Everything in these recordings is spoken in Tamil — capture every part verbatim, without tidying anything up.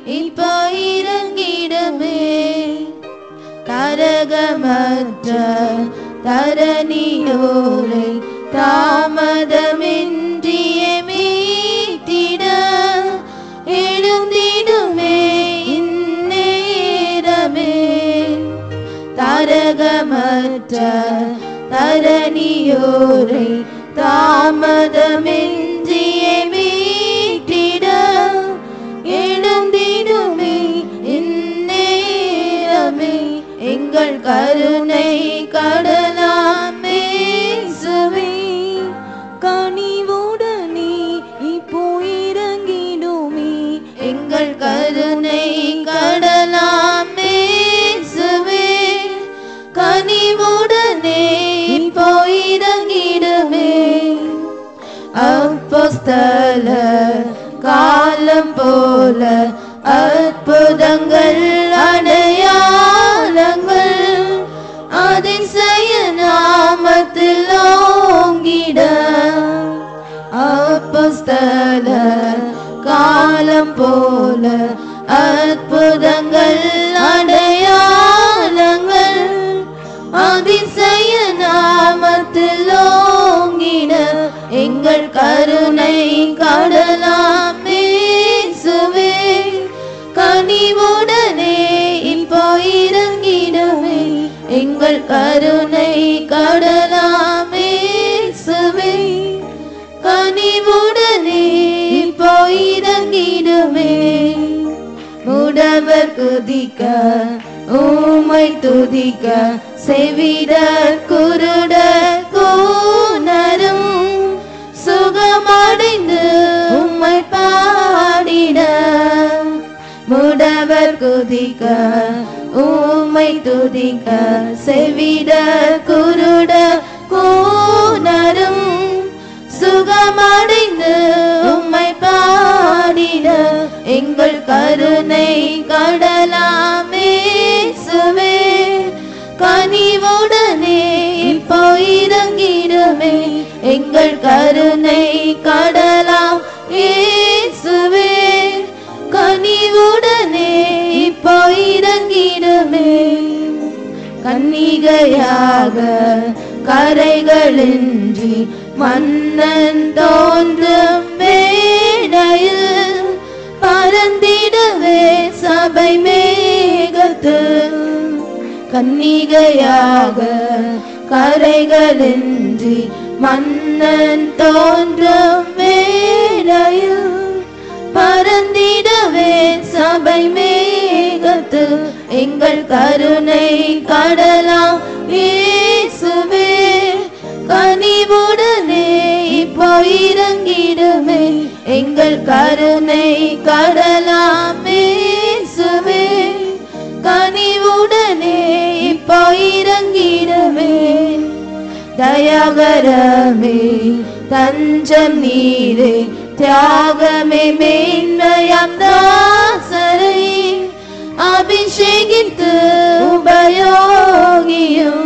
இப்போ இறங்கிடுமே. கரகமற்ற தரணியோரை தாமதமின்றியே மீட்டிட எழுந்திடுமே இந்நேரமே. தாரகமற்ற தரணியோரை தாமதமின்றியே மீட்டிட எழுந்திடுமே இந்நேரமே. எங்கள் கருணை கடலாமே சுவே கனிவுடனே இப்போ இறங்கிடுமே. எங்கள் கருணை கடலாமே சுவே கனிவுடனே இப்போ இறங்கிடுமே. அப்போஸ்தல காலம் போல அற்புதங்கள் அடையாளங்கள் அதிசய நாமத்தில் ஓங்கிட. அப்போஸ்தல காலம் போல அற்புதங்கள் அடையாளங்கள் அதிசய நாமத்தில் ஓங்கிட. எங்கள் கருணை கடலாமே சுவே கனிவுடனே இப்போ இறங்கிடுமே. எங்கள் கருணை கடலாமே சுவே கனிவுடனே இப்போ இறங்கிடுமே. முடவர் குதிக்க ஊமை துதிக்க செவிடர் குருடர் கூனரும் சுகமடைந்து உம்மை பாடிட. முடவர் குதிக்க ஊமை துதிக்க செவிடர் குருடர் கூனரும் சுகமடைந்து உம்மை பாடிட. எங்கள் கருணை கடலாமே சுவே கனிவுடனே இப்போ இறங்கிடுமே. எங்கள் கருணை கடலாம் இயேசுவே கனிவுடனே இப்போ இறங்கிடுமே. கன்னிகையாக கரைகளின்றி மன்னன் தோன்றும் மேடையில் பறந்திடவே சபை மேகத்து. கன்னிகையாக கரைகளின்றி மன்னன் தோன்றும் மேடையில் பறந்திடவே சபை மேகத்து. எங்கள் கருணை கடலாம் இயேசுவே கனிவுடனே இப்போ இறங்கிடுமே. எங்கள் கருணை கடலாம் இயேசுவே கனிவுடனே இப்போ இறங்கிடுமே. தயாகரமே தஞ்சம் நீரே தியாகமே மேன்மையாம் தாசரை அபிஷேகித்து உபயோகியும்.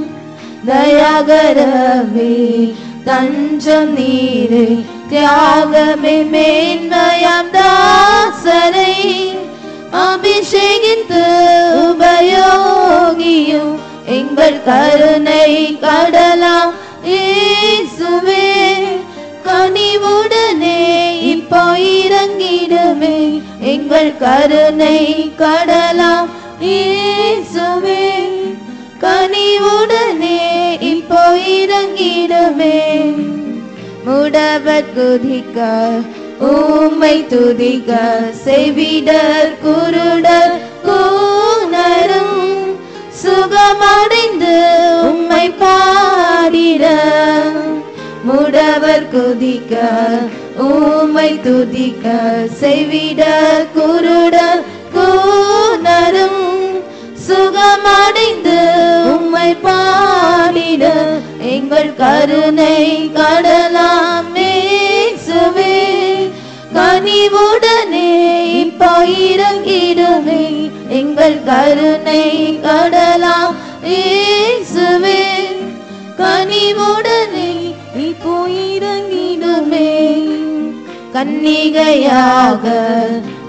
தயாகரமே தஞ்சம் நீரே தியாகமே மேன்மையாம் தாசரை அபிஷேகித்து உபயோகியும். எங்கள் கருணை கடலாம் இயேசுவே கனிவுடனே இப்போ இறங்கிடுமே. எங்கள் கருணை கடலாம் இயேசுவே கனிவுடனே இப்போ இறங்கிடுமே. முடவர் குதிக்க ஊமை துதிக்க செவிடர் குருடர் கூனரும் சுகமடைந்து உம்மை பாடிட. முடவர் குதிக்க ஊமை துதிக்க செவிடர் குருடர் கூனரும் சுகமடைந்து உம்மை பாடிட. எங்கள் கருணை கடலாம் இயேசுவே கனிவுடனே இப்போ இறங்கிடுமே. எங்கள் கருணை கடலாம் இயேசுவே கனிவுடனே இப்போ இறங்கிடுமே. கன்னிகையாக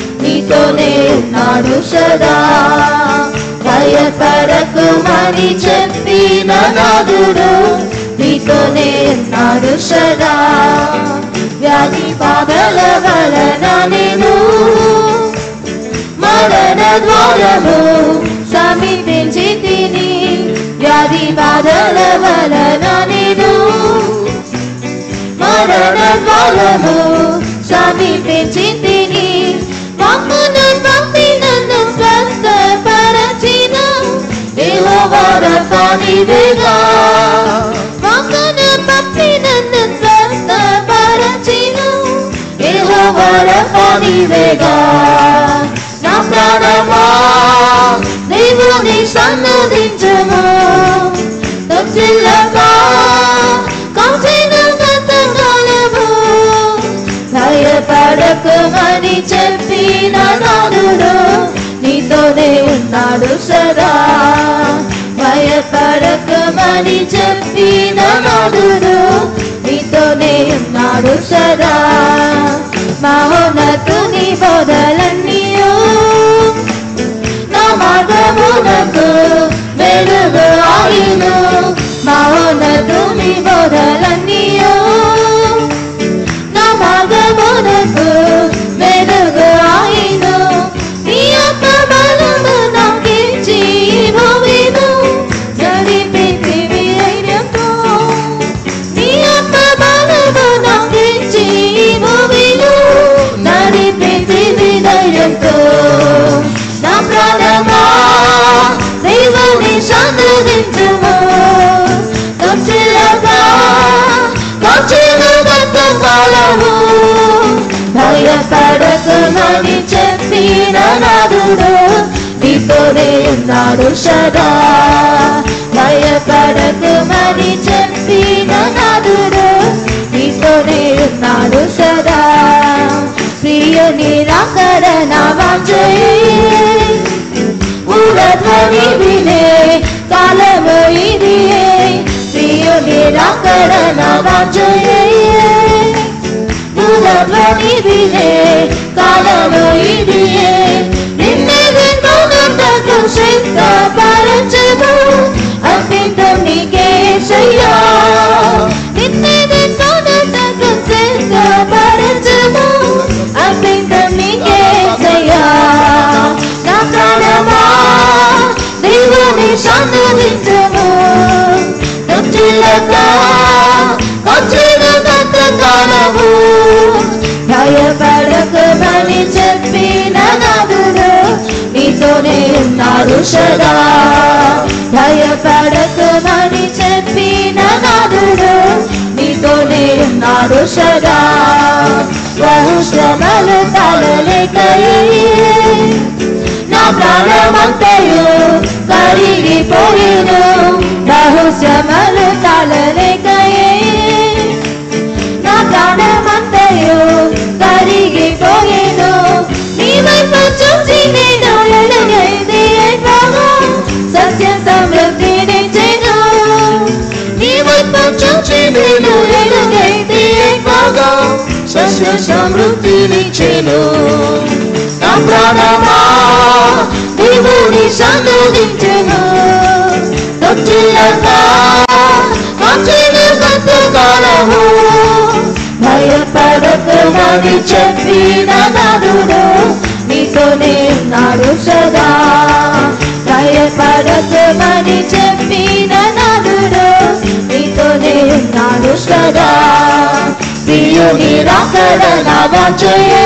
ఉన్నాడు సదా. భయపడకుమని చెప్పిన నాదుడు నీతోనే ఉన్నాడు సదా. వ్యాధి బాధల వలన నేను మరణ ద్వారము సమీపించి తిని. వ్యాధి బాధల వలన నేను మరణ ద్వారము సమీపించి తిని. వాక్కును పంపి నన్ను స్వస్థపరచిన యెహోవా రఫా నీవేగా. వాక్కును పంపి నన్ను స్వస్థపరచిన యెహోవా రఫా నీవేగా. నా ప్రాణమా దేవుని సన్నిధించుము. తొట్టిల్లగా కాచిన గతకాలము భయపడకుమని చెప్పిన నాదుడు నీతోనే ఉన్నాడు సదా. భయపడకుమని చెప్పిన నాదుడు నీతోనే ఉన్నాడు సదా. మహోన్నతుని బోధలన్నీయు నా మార్గమునకు వెలుగు ఆయును. మహోన్నతుని బోధలన్నీయు నా మార్గమునకు వెలుగు ఆయును. నీ ఆత్మ బలము నాకిచ్చి భూమిను నడిపించివి ధైర్యంతో. నీ ఆత్మ బలము నాకిచ్చి భూమిను నడిపించివి ధైర్యంతో. నా ప్రాణమా దేవుని సన్నిధించుము. తొట్టిల్లగా కాచిన గతకాలము భయపడకుమని చెప్పిన నాదుడు నీతోనే ఉన్నాడు సదా. భయపడకుమని చెప్పిన నాదుడు నీతోనే ఉన్నాడు సదా. ప్రియుని రాకడ నా వాంఛయే ఊరధ్వని వినే కాలము ఇదియే. ప్రియుని రాకడ నా వాంఛయే ఊరధ్వని వినే కాలము ఇదియే. నిన్నే వెతుకుటకు సిద్ధపరచుము అర్పితం నీకే యేసయ్యా. నిన్నే వెతుకుటకు సిద్ధపరచుము అర్పితం నీకే యేసయ్యా. నా ప్రాణమా దేవుని సన్నిధించుము. తొట్టిల్లగా కాచిన గతకాలము భయపడకుమని చెప్పిన నాదుడు నీతోనే ఉన్నాడు సదా. భయపడకుమని చెప్పిన నాదుడు నీతోనే ఉన్నాడు సదా. బహుశ్రమలు తాళలేకయే నా ప్రాణమంతయు కరిగిపోయెను. బహుశ్రమలు తాళలేకయే నా ప్రాణమంతయు కరిగిపోయెను. నీ వైపు చూసి నేను ఎలుగైతే ఎక్కువగా సస్య సమృద్ధినిచ్చెను. నీ వైపు చూసి నేను ఎలుగైతే ఎక్కువగా సస్య సమృద్ధినిచ్చెను. నా ప్రాణమా దేవుని సన్నిధించుము. తొట్టిల్లగా కాచిన గతకాలము భయపడకుమని చెప్పిన నాదుడు నీతోనే ఉన్నాడు సదా. భయపడకుమని చెప్పిన నాదుడు నీతోనే ఉన్నాడు సదా. ప్రియుని రాకడ నా వాంఛయే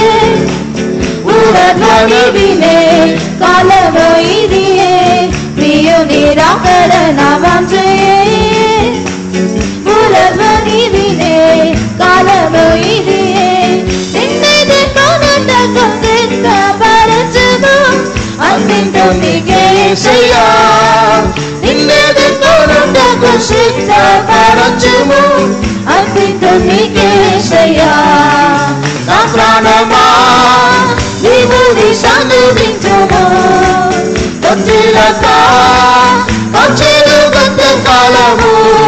ఊరధ్వని వినే కాలము ఇదియే. ప్రియుని రాకడ నా వాంఛయే ఊరధ్వని వినే కాలము ఇదియే. నిన్నే వెతుకుటకు సిద్ధపరచుము అర్పితం నీకే యేసయ్యా. నిన్నే వెతుకుటకు సిద్ధపరచుము అర్పితం నీకే యేసయ్యా. నా ప్రాణమా దేవుని సన్నిధించుము. తొట్టిల్లగా కాచిన గతకాలము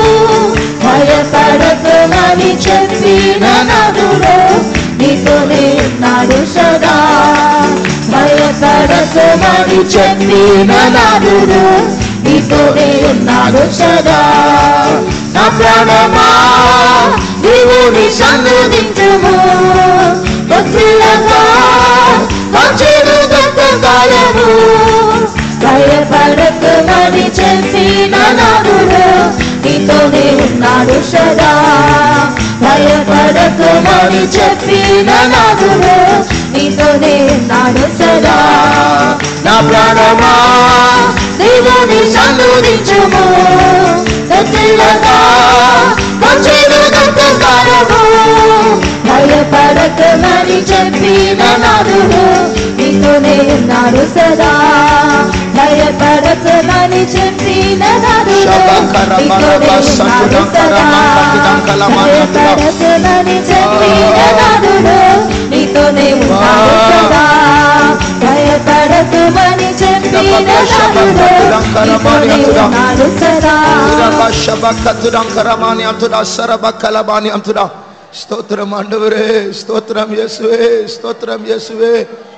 భయపడకుమని చెప్పిన నాదుడు నీతోనే ఉన్నాడు సదా. భయ భయపడకమని చెప్పిన నాదుడు నీతోనే ఉన్నాడు సదా. నా ప్రాణమా దేవుని సన్నిధించుము, భక్తులగా కాచెను గతకాలము. భయపడకమని చెప్పిన నాదుడు నీతోనే ఉన్నాడు సదా. భయపడకమని చెప్పిన నాదుడు నీతోనే ఉన్నాడు సదా. నా ప్రాణమా దేవుని సన్నిధించుము, భక్తులగా కాచెను గతకాలము. భయపడకమని చెప్పిన నాదుడు నీతోనే ఉన్నాడు సదా. భయపడకమని చెప్పిన నాదుడు నీతోనే ఉన్నాడు సదా. భయపడకమని చెప్పిన నాదుడు నీతోనే ఉన్నాడు సదా. భయపడకమని చెప్పిన నాదుడు నీతోనే ఉన్నాడు సదా. ஸ்தோத்திரம் ஆண்டவரே, ஸ்தோத்திரம் இயேசுவே, ஸ்தோத்திரம் இயேசுவே.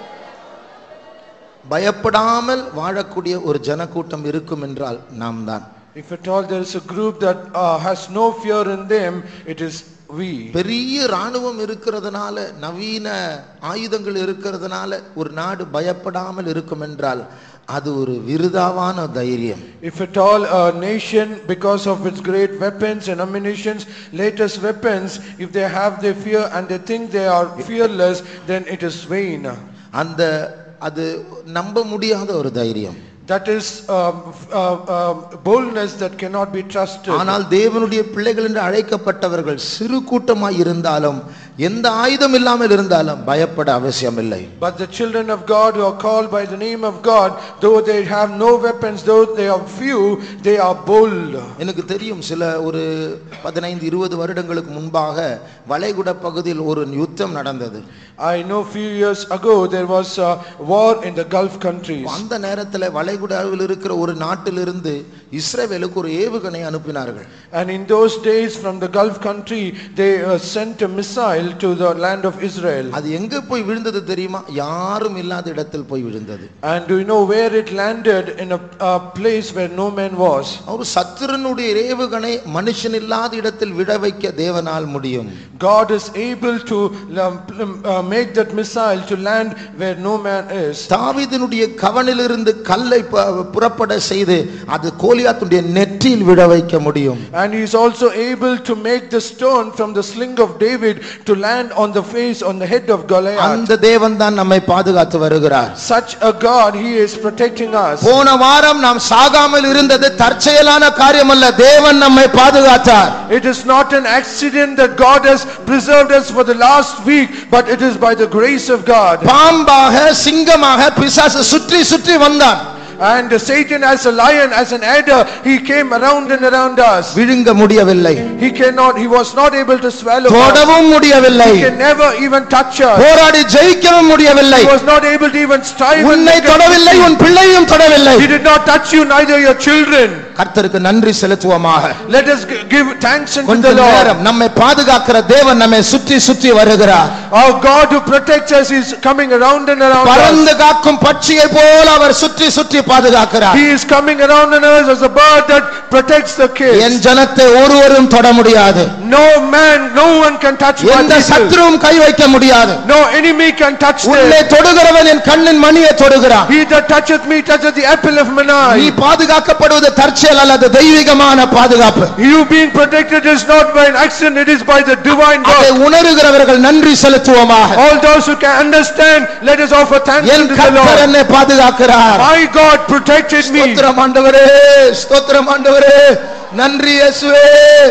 பயப்படாமல் வாழக்கூடிய ஒரு ஜனக்கூட்டம் இருக்கும் என்றால் நாம் தான். If at all there is a group that uh, has no fear in them, it is we. பெரிய ராணுவம் இருக்கிறதுனால, நவீன ஆயுதங்கள் இருக்கிறதுனால ஒரு நாடு பயப்படாமல் இருக்கும் என்றால் அது ஒரு விருதாவான தைரியம். If at all a nation, because of its great weapons and ammunitions, latest weapons, if they have their fear and they think they are fearless, then it is vain. அந்த அது நம்ப முடியாத ஒரு தைரியம். That is um, uh, uh, boldness that cannot be trusted. ஆனால் தேவனுடைய பிள்ளைகள் என்று அழைக்கப்பட்டவர்கள் சிறு கூட்டமாய் இருந்தாலும், எந்த ஆயுதம் இல்லாமல் இருந்தாலும் பயப்பட அவசியம் இல்லை. But the children of God who are called by the name of God, though they have no weapons, though they are few, they are bold. எனக்கு தெரியும், சில ஒரு பதினைந்து இருபது வருடங்களுக்கு முன்பாக வளைகுடா பகுதியில் ஒரு யுத்தம் நடந்தது. I know few years ago there was a war in the Gulf countries. அந்த நேரத்தில் வளைகுடாவில் இருக்கிற ஒரு நாட்டிலிருந்து இஸ்ரவேலுக்கு ஒரு ஏவுகணை அனுப்பினார்கள். And in those days from the Gulf country they uh, sent a missile to the land of Israel. அது எங்க போய் விழுந்தது தெரியுமா? யாரும் இல்லாத இடத்தில் போய் விழுந்தது. And do you know where it landed? In a, a place where no man was. ஒரு சத்துருனுடைய ஏவுகணை மனுஷன் இல்லாத இடத்தில் விழ வைக்க தேவனால் முடியும். God is able to um, uh, make that missile to land where no man is. தாவீதினுடைய கவனிலிருந்து கல்லை புறப்பட செய்து அது கோலியாத்துடைய நெற்றியில் விழ வைக்க முடியும். And he is also able to make the stone from the sling of David to land on the face, on the head of Goliath. அந்த தேவன் தான் நம்மை பாதுகாத்து வருகிறார். Such a God, he is protecting us. போன வாரம் நாம் சாகாமல் இருந்தது தற்செயலான காரியம் அல்ல, தேவன் நம்மை பாதுகாத்தார். It is not an accident that God has preserved us for the last week, but it is by the grace of God. பாம்பாக சிங்கமாக பிசாசு சுற்றி சுற்றி வந்தான். And Satan as a lion, as an adder, he came around and around us. விழுங்க முடியவில்லை. He cannot, he was not able to swallow us. தொடவும் முடியவில்லை. He can never even touch us. போராடி ஜெயிக்கவும் முடியவில்லை. He was not able to even strive. உன்னை தொடவில்லை, உன் பிள்ளையும் தொடவில்லை. He did not touch you, neither your children. கர்த்தருக்கு நன்றி செலுத்துவோமாக. Let us give thanks unto the Lord. நம்மை பாதுகாக்கிற தேவன் நம்மை சுற்றி சுற்றி வருகிறார். Our God who protects us is coming around and around us. பறந்து காக்கும் பட்சியை போல அவர் சுற்றி சுற்றி பாதுகாக்கிறார். He is coming around and around as a bird that protects the cage. என் ஜனத்தை ஒருவரும் தொட முடியாது. No man, no one can touch my people. எந்த சத்துருவும் கை வைக்க முடியாது. No enemy can touch them. உன்னை தொடுகிறவன் என் கண்ணின் மணியை தொடுகிறான். He that toucheth me toucheth the apple of mine eye. நீ பாதுகாக்கப்படுவது தற்செயல் அல்லது தெய்வீகமான பாதுகாப்பு. You being protected is not by an accident, it is by the divine God. அதை உணர்கிறவர்கள் நன்றி செலுத்துவோமாக. All those who can understand, let us offer thanks N to the கர்த்தர் Lord. என்னை பாதுகாக்கிறார். My God protected me. ஸ்தோத்திரம் ஆண்டவரே, ஸ்தோத்திரம் ஆண்டவரே. நன்றி இயேசுவே,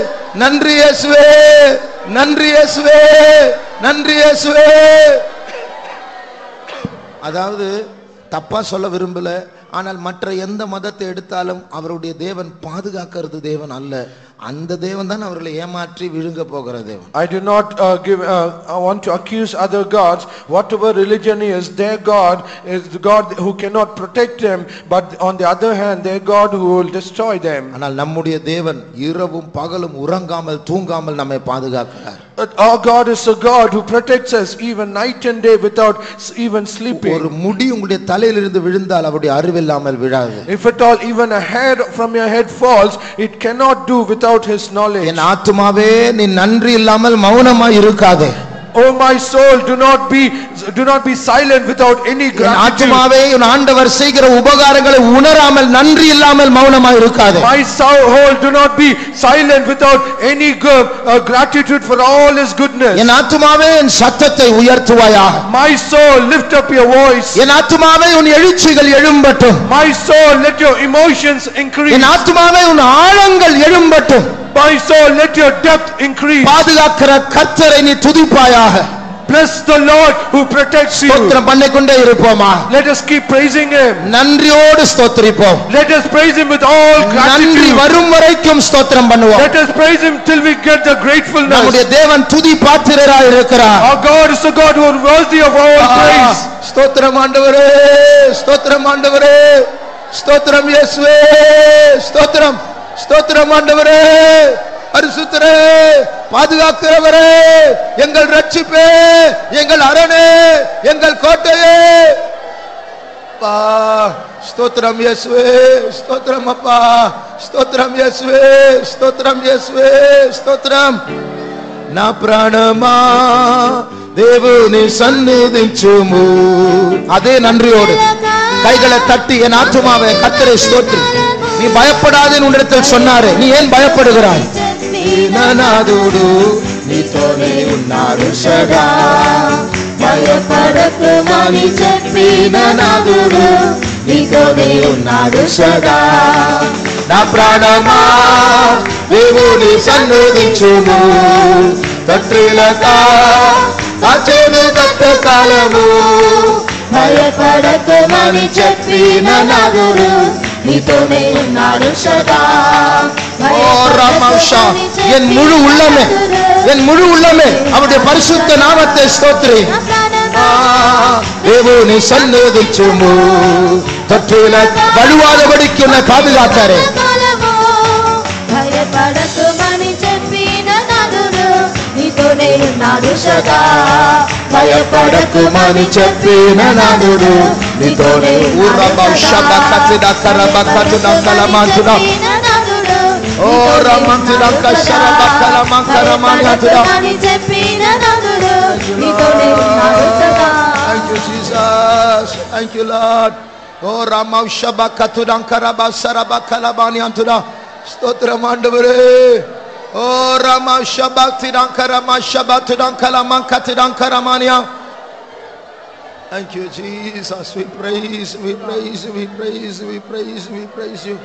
நன்றி இயேசுவே, நன்றி இயேசுவே, நன்றி இயேசுவே. அதாவது தப்பா சொல்ல விரும்பல, ஆனால் மற்ற எந்த மதத்தை எடுத்தாலும் அவருடைய தேவன் பாதுகாக்கிறது தேவன் அல்ல. அந்த தேவன் தான் அவர்களை ஏமாற்றி விழுங்க போகிற தேவன். I do not uh, give uh, I want to accuse other gods. Whatever religion is, their God is the God who cannot protect them, but on the other hand their God who will destroy them. ஆனால் நம்முடைய தேவன் இரவும் பகலும் உறங்காமல் தூங்காமல் நம்மை பாதுகாக்கிறார். Our God is a God who protects us even night and day without even sleeping. ஒரு முடி உங்களுடைய தலையிலிருந்து விழுந்தால் அவருடைய அறிவில்லாமல் விழாது. If at all even a hair from your head falls, it cannot do without his knowledge. என் ஆத்துமாவே நீ நன்றி இல்லாமல் மௌனமாய் இருக்காதே. Oh my soul, do not be do not be silent without any N gratitude. ஆத்துமாவே உன் ஆண்டவர் செய்கிற உபகாரங்களை உணராமல் நன்றி இல்லாமல் மௌனமாய் இருக்காதே. My soul, do not be silent without any good, uh, gratitude for all his goodness. என் ஆத்துமாவே என் சத்தத்தை உயர்த்துவாயாக. My soul, lift up your voice. என் ஆத்துமாவே உன் எழுச்சிகள் எழும்பட்டும். My soul, let your emotions increase. என் ஆத்துமாவே உன் ஆழங்கள் எழும்பட்டும். My soul, let your depth increase. பாதுகாக்கிற கர்த்தரை நீ துதிப்பாயாக. Bless the Lord who protects you. ஸ்தோத்திரம் பண்ணிக்கொண்டே இருப்போமா. Let us keep praising him. நன்றியோடு ஸ்தோத்திரிப்போம். Let us praise him with all நன்றி gratitude. வரும் வரைக்கும் ஸ்தோத்திரம் பண்ணுவோம். Let us praise him till we get the gratefulness. நம்முடைய தேவன் துதி பாத்திரராய் இருக்கிறார். Our God is a God who is worthy of all praise. ஸ்தோத்திரம் ஆண்டவரே, ஸ்தோத்திரம் ஆண்டவரே, ஸ்தோத்திரம் இயேசுவே, ஸ்தோத்திரம் ஸ்தோத்திரம் ஆண்டவரே, பரிசுத்தரே, பாதுகாக்கிறவரே, எங்கள் ரட்சிப்பே, எங்கள் அரணே, எங்கள் கோட்டையே. அப்பா ஸ்தோத்திரம் இயேசுவே, ஸ்தோத்திரம் அப்பா, ஸ்தோத்திரம் இயேசுவே, ஸ்தோத்திரம் இயேசுவே, ஸ்தோத்திரம். నా ప్రాణమా దేవుని సన్నిధించుము. అదే నన్றியோடு கைகளை தட்டி என் ஆத்துமாவே கர்த்தரை ஸ்தோத்திரி. நீ பயப்படாதே உன்னிடத்தில் சொன்னாரே, நீ ஏன் பயப்படுகிறாய்? నాదుడు నీతోనే ఉన్నాడు సదా, భయపడకు అని చెప్పిన నాదుడు నీతోనే ఉన్నాడు సదా. నా ప్రాణమా దేవుని సన్నిధించుము, తత్రిలక కాచేను కష్టకాలము, భయపడకు అని చెప్పిన నాదుడు నీతోనే ఉన్నాడు సదా. ஓ ராமாஷா, என் முழு உள்ளமே, என் முழு உள்ளமே அவருடைய பரிசுத்த நாமத்தை ஸ்தோத்திரி. தேவனை சந்நிதிச்சுமு, தொற்றில வழுவாதபடிக்கு உன்னை பாதுகாத்தாரே. భయపడకుమని చెప్పిన నాదుడు నీతోనే ఉన్నాడు సదా, భయపడకుమని చెప్పిన నాదుడు నీతోనే ఉన్నాడు. ఓ రమంతిరా కశరబ కలమంకరమనియతురా అని చెప్పిన నాదుడు నీతోనే ఉన్నాడు సదా. Thank you Jesus, thank you Lord. ఓ రమౌషబ కతురంకరబ సరబ కలబనియంతురా. స్తోత్రం ఆండవరే. ఓ రమౌషబ తిరంకరమ శబతురంకలమంకతిరంకరమనియ. Thank you Jesus, we praise, we praise, we praise, we praise, we praise you.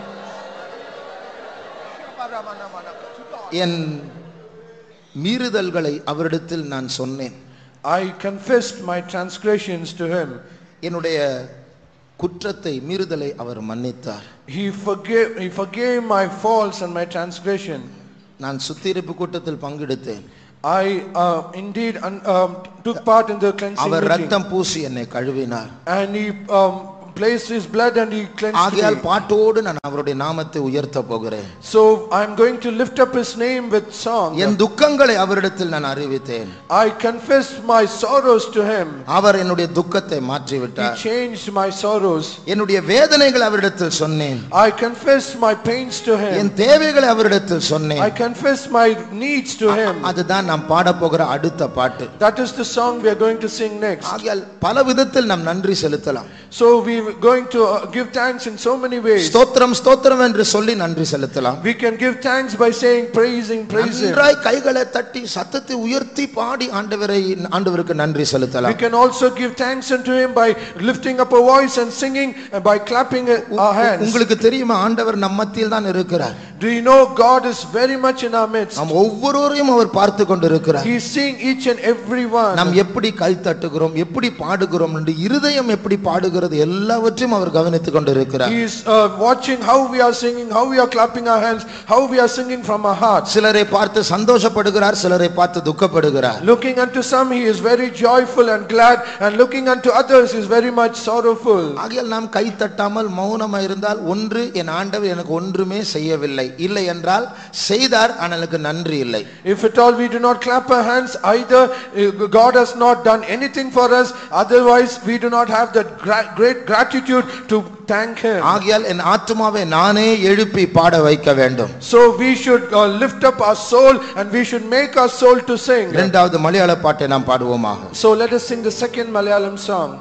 என் மீறுதல்களை அவரிடத்தில் நான் சொன்னேன். I confessed my transgressions to him. என்னுடைய குற்றத்தை மீறுதலை அவர் மன்னித்தார். He forgave he forgave my faults and my transgression. நான் சுத்திகரிப்பு கூட்டத்தில் பங்கெடுத்தேன். I uh, indeed um, took part in the cleansing our meeting. ரத்தம் பூசி என்னை கழுவினார். And he um, placed his blood and he cleansed ஆகையால் me. பாட்டோடு நான் அவருடைய நாமத்தை உயர்த்த போகிறேன். So I am going to lift up his name with song. என் துக்கங்களை அவரிடத்தில் நான் அறிவித்தேன். I confessed my sorrows to him. அவர் என்னுடைய துக்கத்தை மாற்றி He விட்டார். changed my sorrows. என்னுடைய வேதனைகளை அவரிடத்தில் சொன்னேன். I confessed my pains to him. என் தேவைகளை அவரிடத்தில் சொன்னேன். I confessed my needs to him. அதுதான் நாம் பாட போகிற அடுத்த பாட்டு. That is the song we are going to sing next. ஆகையால் பல விதத்தில் நாம் நன்றி செலுத்தலாம். So we are going to uh, give thanks in so many ways. ஸ்தோத்திரம் ஸ்தோத்திரம் என்று சொல்லி நன்றி செலுத்தலாம். We can give thanks by saying praising praise him. நன்றாய் கைகளை தட்டி சத்தத்தை உயர்த்தி பாடி ஆண்டவரை ஆண்டவருக்கு நன்றி We செலுத்தலாம். can also give thanks unto him by lifting up a voice and singing and by clapping our hands. உங்களுக்கு தெரியுமா ஆண்டவர் நம்ம மத்தியில் தான் இருக்கிறார். Do you know God is very much in our midst? நாம் ஒவ்வொருவரையும் அவர் பார்த்து கொண்டிருக்கிறார். He is seeing each and every one. நாம் எப்படி கை தட்டுகிறோம், எப்படி பாடுகிறோம் என்று இருதயம் எப்படி பாடுகிறது கொட்டுகிறது எல்லாவற்றையும் அவர் கவனித்துக் கொண்டிருக்கிறார். He is uh, watching how we are singing, how we are clapping our hands, how we are singing from our hearts. சிலரை பார்த்து சந்தோஷப்படுகிறார், சிலரை பார்த்து துக்கப்படுகிறார். Looking unto some he is very joyful and glad, and looking unto others he is very much sorrowful. ஆகையால் நாம் கை தட்டாமல் மௌனமாக இருந்தால் ஒன்று என் ஆண்டவர் எனக்கு ஒன்றுமே செய்யவில்லை, இல்லை என்றால் செய்தார் ஆனால் நன்றி இல்லை. If at all we do not clap our hands, either God has not done anything for us, otherwise we do not have that gra- great gratitude to thank him. ஆகையால் என் ஆத்துமாவை நானே எழுப்பி பாட வைக்க வேண்டும். So we should uh, lift up our soul and we should make our soul to sing. இரண்டாவது மலையாள பாட்டை நாம் பாடுவோமாக. So let us sing the second Malayalam song.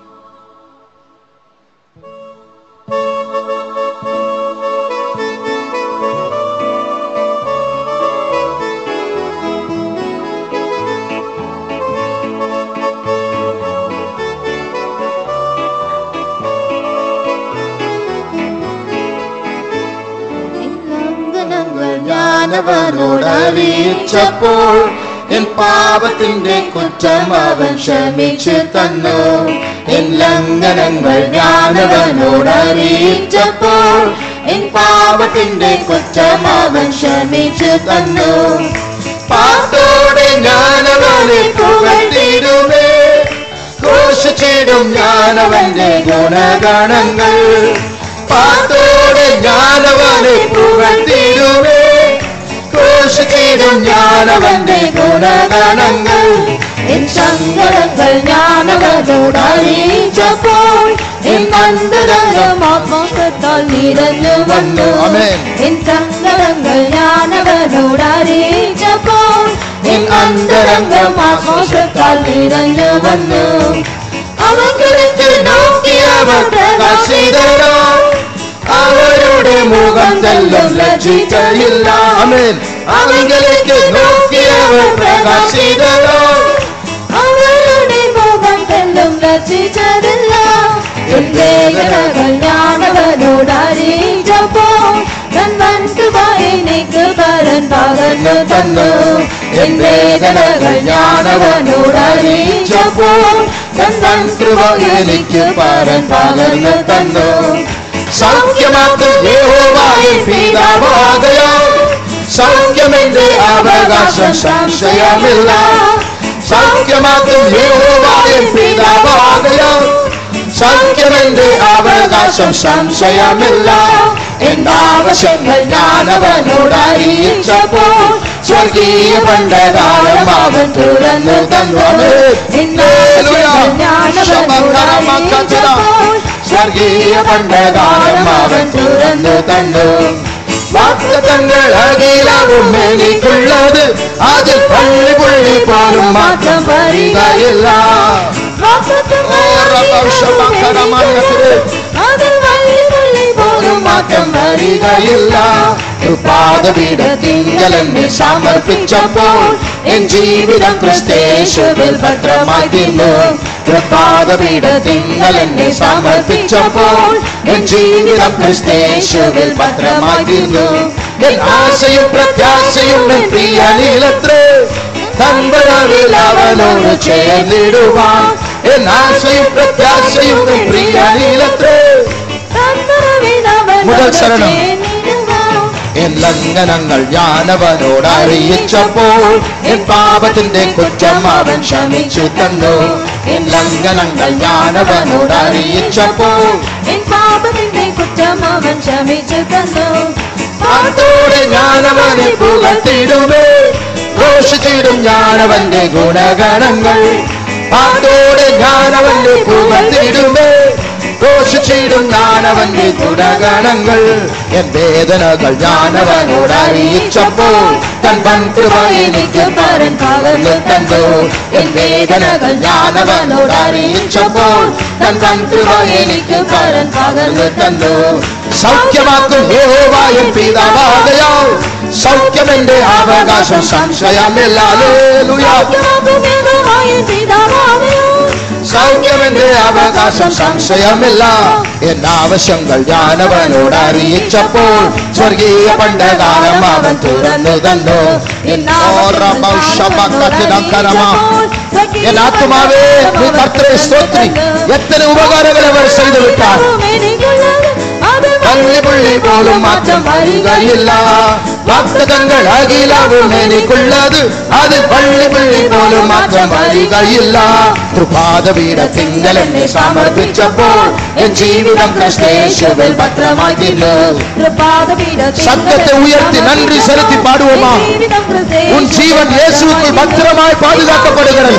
ജ്ഞാനവനോട് അറിയിച്ചപ്പോൾ എൻ പാപത്തിന്റെ കുറ്റം അവൻ ക്ഷമിച്ചു തന്നു. എൻ ലംഘനങ്ങൾ ജ്ഞാനവനോട് അറിയിച്ചപ്പോൾ എൻ പാപത്തിന്റെ കുറ്റം അവൻ ക്ഷമിച്ചു തന്നു. പാത്തോടെ ജ്ഞാനവനെ പുകഴ്ത്തിടുമേ, ഘോഷിച്ചിടും ജ്ഞാനവന്റെ ഗുണഗണങ്ങൾ. പാത്തോടെ ജ്ഞാനവനെ പുകഴ്ത്തിടുമേ, ഘോഷിച്ചിടും ജ്ഞാനവന്റെ ഗുണഗണങ്ങൾ. എൻ സങ്കടങ്ങൾ ജ്ഞാനവനോട് അറിയിച്ചപ്പോൾ എൻ അന്തരംഗം ആത്മോഷത്താൽ നിറഞ്ഞു വന്നു. എൻ സങ്കടങ്ങൾ ജ്ഞാനവനോട് അറിയിച്ചപ്പോൾ എൻ അന്തരംഗം ആത്മോഷത്താൽ നിറഞ്ഞു വന്നു. അവർക്ക് നോക്കിയവർ പ്രകാശിതരോ, അവരുടെ മുഖം തെല്ലും ലജ്ജിക്കയില്ല. അവങ്കിലേക്ക് നോക്കിയവർ പ്രകാശിതരോ, അവരുടെ മുഖം തെല്ലും ലജ്ജിച്ചതില്ല. എൻ വേദനകൾ ജ്ഞാനവനോട് അറിയിച്ചപ്പോൾ തൻ വൻകൃപ എനിക്ക് പരൻ പകർന്നു തന്നു. എൻ വേദനകൾ ജ്ഞാനവനോട് അറിയിച്ചപ്പോൾ തൻ വൻകൃപ എനിക്ക് പരൻ പകർന്നു തന്നു. സൗഖ്യമാക്കും യഹോവയെ പിതാവാകയാൽ സൗഖ്യമെന്റെ അവകാശം സംശയമില്ല. സൗഖ്യമാക്കും യഹോവയെ പിതാവാകയാൽ സൗഖ്യമെന്റെ അവകാശം സംശയമില്ല. എന്നാവശ്യങ്ങൾ ജ്ഞാനവനോട് അറിയിച്ചപ്പോൾ സ്വർഗീയ ഭണ്ഡാരം അവൻ തുറന്നു തന്നു. സ്വർഗീയ ഭണ്ഡാരം അവൻ തുറന്നു തന്നു. വാഗ്ദത്തങ്ങൾ അഖിലവും എനിക്കുള്ളത്, അതിൽ പള്ളി പുള്ളി പോലും മാറ്റം വരികയില്ല. മാറ്റം വരികയില്ല. പാദപീഠത്തിങ്കൽ എന്നെ സമർപ്പിച്ചപ്പോൾ എൻ ജീവിതം ക്രിസ്തേശുവിൽ ഭദ്രമായി തീർന്നു. പാദപീഠത്തിങ്കൽ എന്നെ സമർപ്പിച്ചപ്പോൾ എൻ ജീവിതം ക്രിസ്തേശുവിൽ ഭദ്രമായി തീർന്നു. എൻ ആശയും പ്രത്യാശയും എൻ പ്രിയനിലത്രേ, തൻവരവിൽ അവനോട് ചേർന്നിടുവാൻ. എൻ ആശയും പ്രത്യാശയും എൻ പ്രിയനിലത്രേ. മുതൽ ശരണം. എൻ ലംഘനങ്ങൾ ജ്ഞാനവനോട് അറിയിച്ചപ്പോൾ എൻ പാപത്തിന്റെ കുറ്റം അവൻ ക്ഷമിച്ചു തന്നു. എൻ ലംഘനങ്ങൾ ജ്ഞാനവനോട് അറിയിച്ചപ്പോൾ എൻ പാപത്തിന്റെ കുറ്റം അവൻ ക്ഷമിച്ചു തന്നു. പാത്തോടെ ജ്ഞാനവനെ പുകഴ്ത്തിടുമേ, ഘോഷിച്ചിടും ജ്ഞാനവന്റെ ഗുണഗണങ്ങൾ. പാത്തോടെ ജ്ഞാനവന്റെ പുകഴ്ത്തിടുമേ, ഘോഷിച്ചിടും ജ്ഞാനവന്റെ ഗുണഗണങ്ങൾ. എൻ വേദനകൾ ജ്ഞാനവനോട് അറിയിച്ചപ്പോൾ തൻ വൻകൃപ എനിക്ക് പരൻ പകർന്നു തന്നു. എൻ വേദനകൾ ജ്ഞാനവനോട് അറിയിച്ചപ്പോൾ തൻ വൻകൃപ എനിക്ക് പരൻ പകർന്നു തന്നു. സൗഖ്യമാക്കും യഹോവയെ പിതാവാകയാൽ സൗഖ്യമെന്റെ അവകാശം സംശയമില്ല. സൗഖ്യമെന്റെ അവകാശം സംശയമില്ല. എന്നാവശ്യങ്ങൾ ജ്ഞാനവനോട് അറിയിച്ചപ്പോൾ സ്വർഗീയ ഭണ്ഡാരം അവൻ തുറന്നു തന്നു. என் ஆத்துமாவே நீ கர்த்தரை ஸ்தோத்திரி. எத்தனை உபகாரங்களை அவர் செய்து விட்டார். பள்ளி புள்ளி போலும் மாற்றம் வருகையில்லா வாக்குதங்கள் அகிலவும் மேனிக்குள்ளது. அது பள்ளி புள்ளி போலும் மாற்றம் வருகையில்லா. திருபாத பீடத்தில் என்னை சமர்ப்பிச்சപ്പോൾ என் ஜீவிதம் கிறிஸ்தேசுவில் பத்திரமாகினது. சத்தத்தை உயர்த்தி நன்றி செலுத்தி பாடுவோமா? உன் ஜீவன் இயேசுவுக்குள் பத்திரமாய் பாதுகாக்கப்படுகிறது.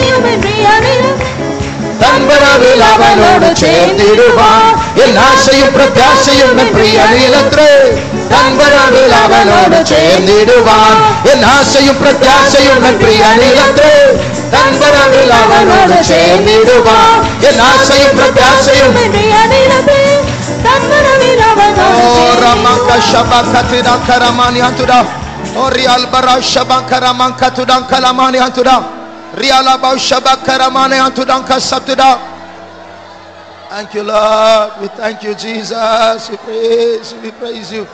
தன்பரவில் அவனோடு சேர்ந்திடுவான். என் ஆசையும் பிரத்யாசையும் என் பிரிய நீலத்திலே. தன்பரவில் அவனோடு சேர்ந்திடுவான். என் ஆசையும் பிரத்யாசையும் என் பிரிய நீலத்திலே. தன்பரவில் அவனோடு சேர்ந்திடுவான். என் ஆசையும் பிரத்யாசையும் என் பிரிய நீலத்திலே. தன்பரவில் அவனோடு சேர்ந்திடுவான். ஷபகத்தினா கரமானி அந்துடா. ஓரியால் பரா ஷபகரமான் கத்துடா கலமானி அந்துடா. Thank you, Lord. We thank you, Jesus. We praise you. We praise you.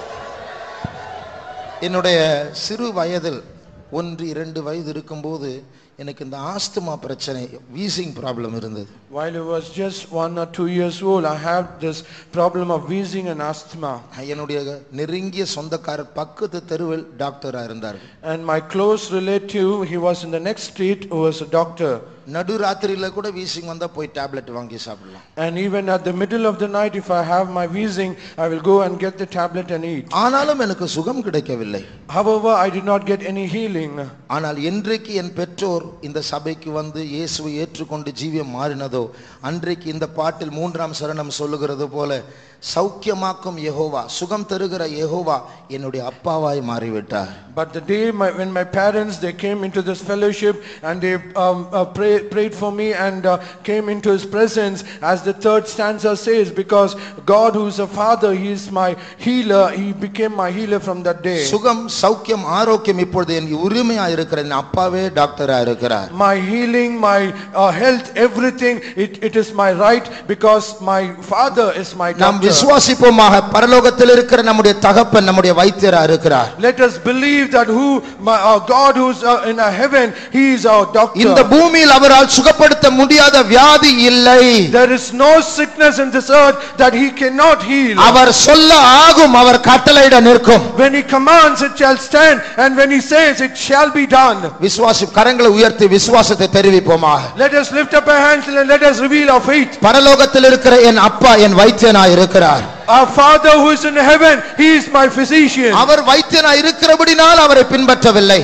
என்னுடைய சிறு வயதில் ஒன்று இரண்டு வயது இருக்கும்போது எனக்கு இந்த ஆஸ்துமா பிரச்சனை, வீசிங் ப்ராப்ளம் இருந்தது. While I was just one or two years old, I had this problem of wheezing and asthma. என்னுடைய நெருங்கிய சொந்தக்காரர் பக்கத்து தெருவில் டாக்டரா இருந்தார். And my close relative, he was in the next street, who was a doctor. நடு ராத்திரியில கூட வீசிங் வந்தா போய் டேப்லெட் வாங்கி சாப்பிடலாம். And even at the middle of the night, if I have my wheezing, I will go and get the tablet and eat. ஆனாலும் எனக்கு சுகம் கிடைக்கவில்லை. However, I did not get any healing. ஆனால் இன்றைக்கு என் பெற்றோர் இந்த சபைக்கு வந்து இயேசுவை ஏற்றுக்கொண்டு ஜீவியம் மாறினதோ அன்றைக்கு இந்த பாட்டில் மூன்றாம் சரணம் சொல்லுகிறது போல சௌக்கியமாக்கும் யெகோவா, சுகம் தருகிற யெகோவா என்னுடைய அப்பாவாய் மாறிவிட்டார். But the day my, when my parents, they came into this fellowship and they um, uh, pray, prayed for me and uh, came into his presence, as the third stanza says, because God who is a father, he is my healer, he became my healer from that day. சுகம் சௌக்கியம் ஆரோக்கியம் இப்பொழுது என் உரிமையா இருக்கிற என் அப்பாவே டாக்டரா இருக்கிறார். My healing, my uh, health, everything, it, it is my right because my father is my doctor. விசுவாசிப்போமாக, பரலோகத்தில் இருக்கிற நம்முடைய தகப்பன் நம்முடைய வைத்தியரா இருக்கிறார். Let us believe that who my uh, God who's uh, in heaven, he is our doctor. இந்த பூமியில் அவரால் சுகப்படுத்த முடியாத வியாதி இல்லை. There is no sickness in this earth that he cannot heal. அவர் சொல்ல ஆகும், அவர் கட்டளையிட நிற்கும். When he commands, it shall stand, and when he says, it shall be done. விசுவாசி கரங்களை உயர்த்தி விசுவாசத்தை தெரிவிப்போமாக. Let us lift up our hands and let us reveal our faith. பரலோகத்தில் இருக்கிற என் அப்பா என் வைத்தியனாய் இருக்கிறார். Our Father who is in heaven, he is my physician. அவர் வைத்தியனாய் இருக்கிறபடியால் அவரை பின்பற்றவில்லை.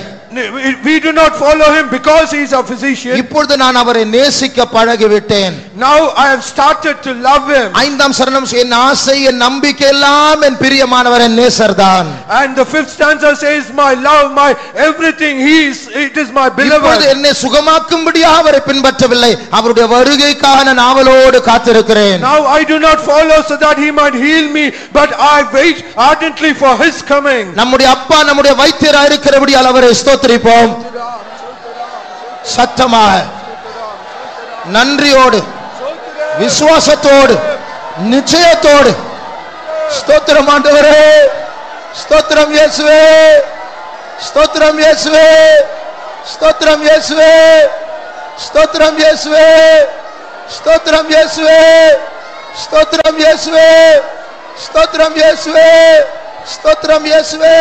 We do not follow him because he is our physician. இப்பொழுது நான் அவரை நேசிக்க பழகிவிட்டேன். Now I have started to love him. ஐந்தாம் சரணம் என் ஆசை என் நம்பிக்கை எல்லாம் என் பிரியமானவர் என் நேசர்தான். And the fifth stanza says, my love, my everything, he is, it is my beloved. இப்பொழுது என்னை சுகமாக்கும்படியாக அவரை பின்பற்றவில்லை, அவருடைய வருகைக்காக நான் ஆவலோடு காத்திருக்கிறேன். Now I do not follow so that he might heal me, but I wait ardently for his coming. நம்முடைய அப்பா நம்முடைய வைத்தியராய் இருக்கிறபடியால் அவரை ஸ்தோத்திரிப்போம். சத்தமாக நன்றியோடு விசுவாசத்தோடு நிச்சயத்தோடு ஸ்தோத்திரம் ஆண்டவரே, ஸ்தோத்திரம் இயேசுவே, ஸ்தோத்திரம் இயேசுவே, ஸ்தோத்திரம் இயேசுவே, ஸ்தோத்திரம் இயேசுவே, ஸ்தோத்திரம் இயேசுவே, ஸ்தோத்திரம் இயேசுவே, ஸ்தோத்திரம் இயேசுவே, ஸ்தோத்திரம் இயேசுவே.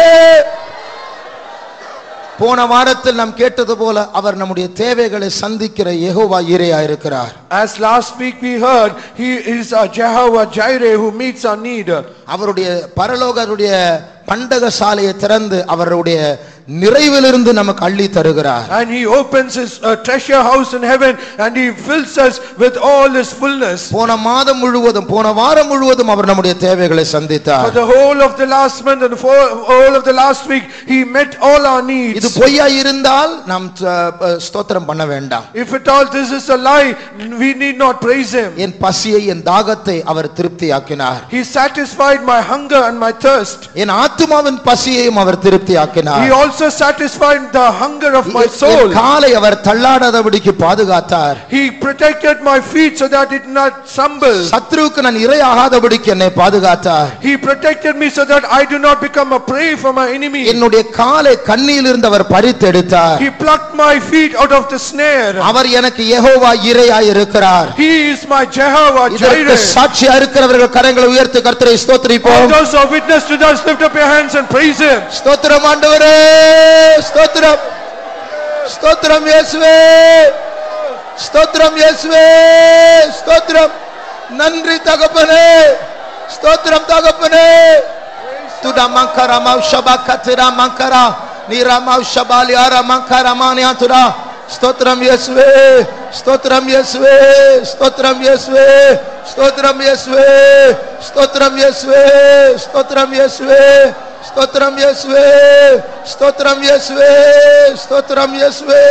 போன வாரத்தில் நாம் கேட்டது போல அவர் நம்முடைய தேவைகளை சந்திக்கிற யெகோவா ஈரேயா இருக்கிறார். As last week we heard, he is a Jehovah Jireh who meets our need. அவருடைய பரலோகருடைய பண்டகசாலையை திறந்து அவருடைய நிறைவிலிருந்து நமக்கு அள்ளி தருகிறார். And he opens his uh, treasure house in heaven and he fills us with all his fullness. போன மாதம் முழுவதும் போன வாரம் முழுவதும் அவர் நம்முடைய தேவைகளை சந்தித்தார். For the whole of the last month and for all of the last week he met all our needs. இது பொய்யா இருந்தால் நாம் ஸ்தோத்திரம் பண்ண வேண்டாம். If at all this is a lie, we need not praise him. என் பசியை என் தாகத்தை அவர் திருப்தியாக்கினார். He satisfied my hunger and my thirst. N ஆத்துமாவின் பசியையும் our திருப்தியாக்கினார். He also also satisfied the hunger of my soul. காலை அவர் தள்ளாடாதபடிக்கு பாதுகாத்தார். He protected my feet so that it not stumble. சத்ருவுக்கு நான் இரையாகாதபடிக்கு என்னை பாதுகாத்தார். He protected me so that I do not become a prey for my enemy. என்னுடைய காலை கண்ணியிலிருந்து அவர் பறித்தெடுத்தார். He plucked my feet out of the snare. அவர் எனக்கு யெகோவா இரையாய் இருக்கிறார். He is my Jehovah Jireh. சாட்சியா இருக்கிறவர்கள் கரங்களை உயர்த்தி கர்த்தரை ஸ்தோத்திரிப்போம். Those who witness to us, lift up your hands and praise him. ஸ்தோத்திரம் ஆண்டவரே, ஸ்தோத்திரம், ஸ்தோத்திரம் இயேசுவே, ஸ்தோத்திரம் இயேசுவே, ஸ்தோத்திரம். நன்றி தகப்பனே, ஸ்தோத்திரம் தகப்பனே. துடா மங்கரா மௌஷபா கத்ரா மங்கரா நீரா மௌஷபாலி ஆரா மங்கரா மானியா துடா. ஸ்தோத்திரம் இயேசுவே, ஸ்தோத்திரம் இயேசுவே, ஸ்தோத்திரம் இயேசுவே, ஸ்தோத்திரம் இயேசுவே, ஸ்தோத்திரம் இயேசுவே, ஸ்தோத்திரம் இயேசுவே, ஸ்தோத்திரம் இயேசுவே, ஸ்தோத்திரம் இயேசுவே, ஸ்தோத்திரம் இயேசுவே.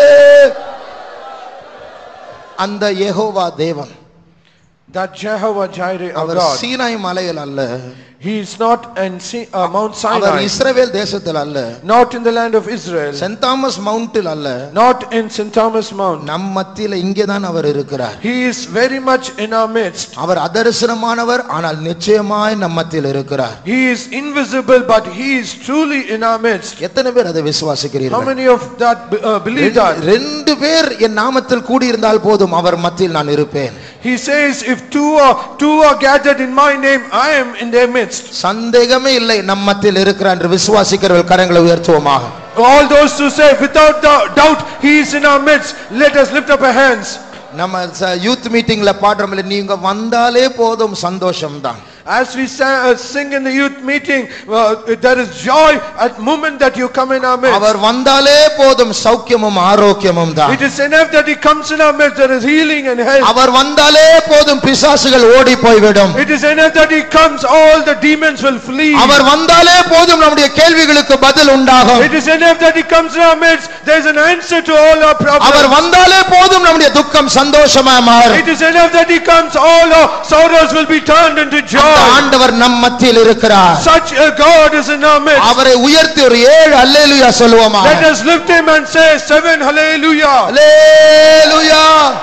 அந்த யெகோவா தேவன், that Jehovah Jireh of our God, Sinai மலையில் அல்ல, he is not in uh, Mount Sinai, அவர் இஸ்ரவேல் தேசத்தில் அல்ல, not in the land of Israel, saint Thomas மவுண்டில் அல்ல, not in Saint Thomas Mount. நம் மத்தியில் இங்கேதான் அவர் இருக்கிறார். He is very much in our midst. அவர் அதர்சனமானவர், ஆனால் நிச்சயமாய் நம் மத்தியில் இருக்கிறார். He is invisible, but he is truly in our midst. எத்தனை பேர் அதை விசுவாசிக்கிறீர்கள்? How many of that uh, believe that? ரெண்டு பேர் என் நாமத்தில் கூடி இருந்தால் போதும், அவர் மத்தியில் நான் இருப்பேன். He says, if two are two are gathered in my name, I am in their midst. சந்தேகமே இல்லை, நம் மத்தியில் இருக்கிறார் என்று விசுவாசிக்கிறவர்கள் கரங்களை உயர்த்துவோமாக. All those who say without doubt he is in our midst, let us lift up our hands. நம்ம யூத் மீட்டிங்ல பாடுறோம்ல, நீங்க வந்தாலே போதும் சந்தோஷம் தான். As we sing in the youth meeting, uh, there is joy at the moment that you come in our midst. அவர் வந்தாலே போதும் சௌக்கியமும் ஆரோக்கியமும் தான். It is enough that he comes in our midst, there is healing and health. அவர் வந்தாலே போதும் பிசாசுகள் ஓடி போய்விடும். It is enough that he comes, all the demons will flee. அவர் வந்தாலே போதும் நம்முடைய கேள்விகளுக்கு பதில் உண்டாகும். It is enough that he comes in our midst, there is an answer to all our problems. அவர் வந்தாலே போதும் நம்முடைய துக்கம் சந்தோஷமாய் மாறும். It is enough that he comes, all our sorrows will be turned into joy. ஆண்டவர் நம் மத்தியில் இருக்கிறார். Such a God is in our midst. அவரை உயர்த்தி ஒரு ஏழு அல்லேலூயா சொல்லுவோமா? Let us lift him and say seven hallelujah. Hallelujah,